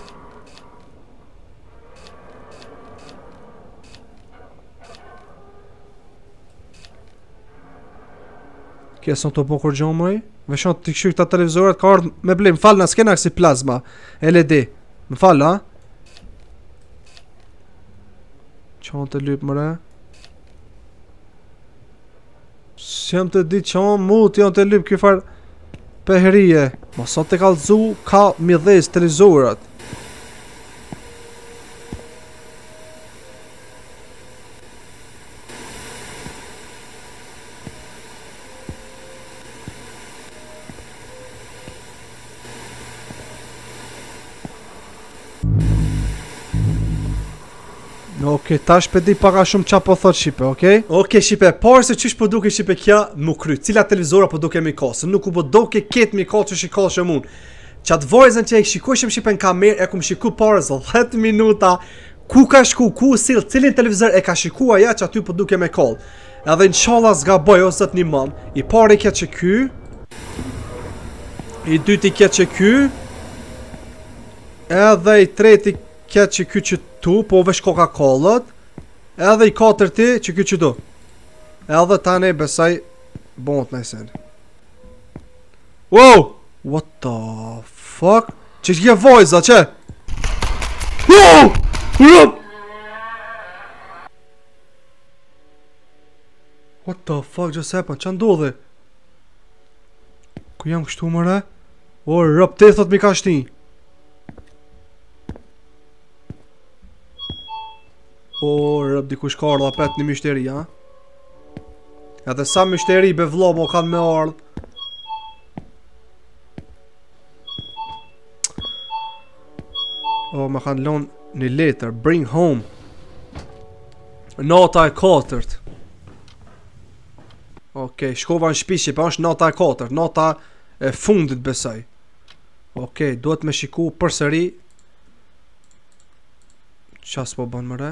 Kjesën të po kur gjonë mëj. Veshon të këshyr këta televizorat ka ardhë me blej. Më falë, në s'kena kësi plazma LED. Më falë, a? Qanë të lypë mëre. S'jam të di qanë mut janë të lypë këfar peherije. Ma sot të kalëzu ka midhes televizorat. Okej, tash pe di paka shumë qa po thot Shipe, okej? Okej, Shipe, parë se qysh po duke Shipe kja mu kry. Cila televizora po duke mi ka, se nuk u po duke ketë mi ka që shikall që mun. Qatë vojzën që e shikojshëm Shipe në kamerë, e kum shiku parës 10 minuta, ku ka shku, ku sil, cilin televizor e ka shikua ja që aty po duke me kall. Edhe në shala zga bëj, o zët një man, i pari kja që ky, i dyti kja që ky, edhe i treti kja që ky që tu, po vesh Coca-Cola, edhe i katërti që ky që do. Edhe tani besoj bont në sen. Wow! What the fuck? Që kje vojza, që? Wow! Rup! What the fuck, just happened? Që ndodhi? Ku jam kështu mëre? O, rup, te thot mi ka shti. O, rup, dikush ka ardha pet një mishteri, ha? Edhe sa mishteri be vlo mo kanë me ardh. O, më kanë lonë një letër. Bring home. Nota e 4. Okej, shkova në shpishi, pa është nota e 4. Nota e fundit besoj. Okej, duhet me shiku përsëri. Qas po bën mëre?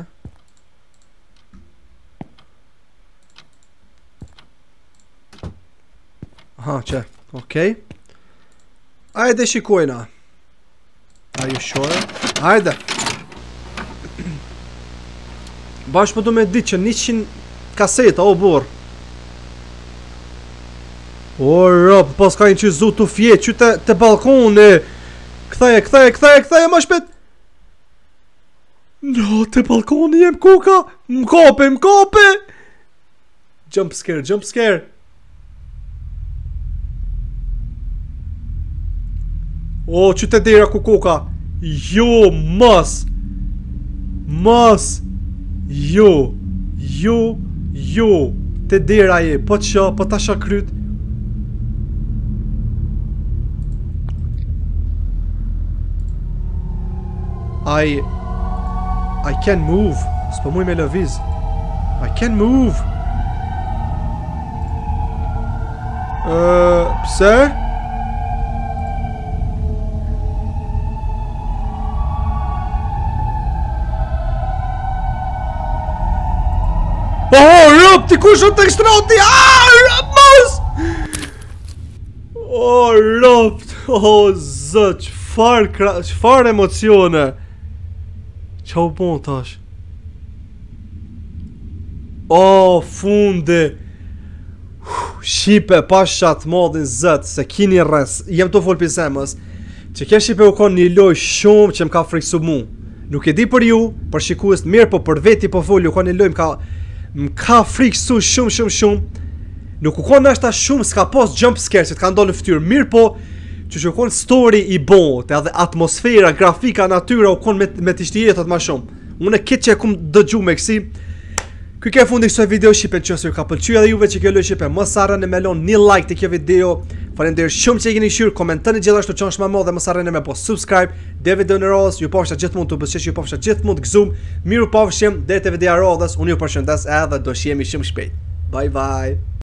Aha, që, okej. Ajde shikojna. Are you sure? Ajde. Bash po du me ditë që 100 kaseta, o bur. O rëp, pas ka një që zu të fje, që të balkoni. Ktheje, ma shpet. No, të balkoni jem kuka. M'kape. Jump scare. O, që të dira ku kuka. Jo, mas. Jo. Të dira je, po të shë, po të shë kryt. I can move. S'po muj me lëviz. I can move. Pse? Oh, rëp, ti kush o të ekstrati? Rëp, mos! Rëp, zët, qfar emocione. Qa u bon tash? Funde. Shqipe, pas qatë modin zët, se kini res, jem të folpi zemës, që kje Shqipe u kon një loj shumë që m'ka friksu mu. Nuk e di për ju, për shikues mirë, po për veti po folju, u kon një loj m'ka friksu shumë. Nuk u kon nashta shumë, s'ka pos jump scare, që t'ka ndonë në ftyrë, mirë po, që u kon story i bot, edhe atmosfera, grafika, natyra, u kon me t'ishti jetët ma shumë. Unë e kitë që e kum dëgju me kësi. Ky ke fundi kësoj video Shqipe që ju ka pëlqyer edhe juve që kjo loj Shqipe, mos harroni me lon një like të kjo video. Faleminderit shumë që e keni shyrë, komentoni gjithashtu që është më madh dhe mos harroni me po subscribe. Deri video në radhës, ju pafsha gjithmonë të bësh, ju pafsha gjithmonë gëzum. Miru pafshim deri te videoja radhës, unë ju përshëndes edhe do shihemi shumë shpejt. Bye bye.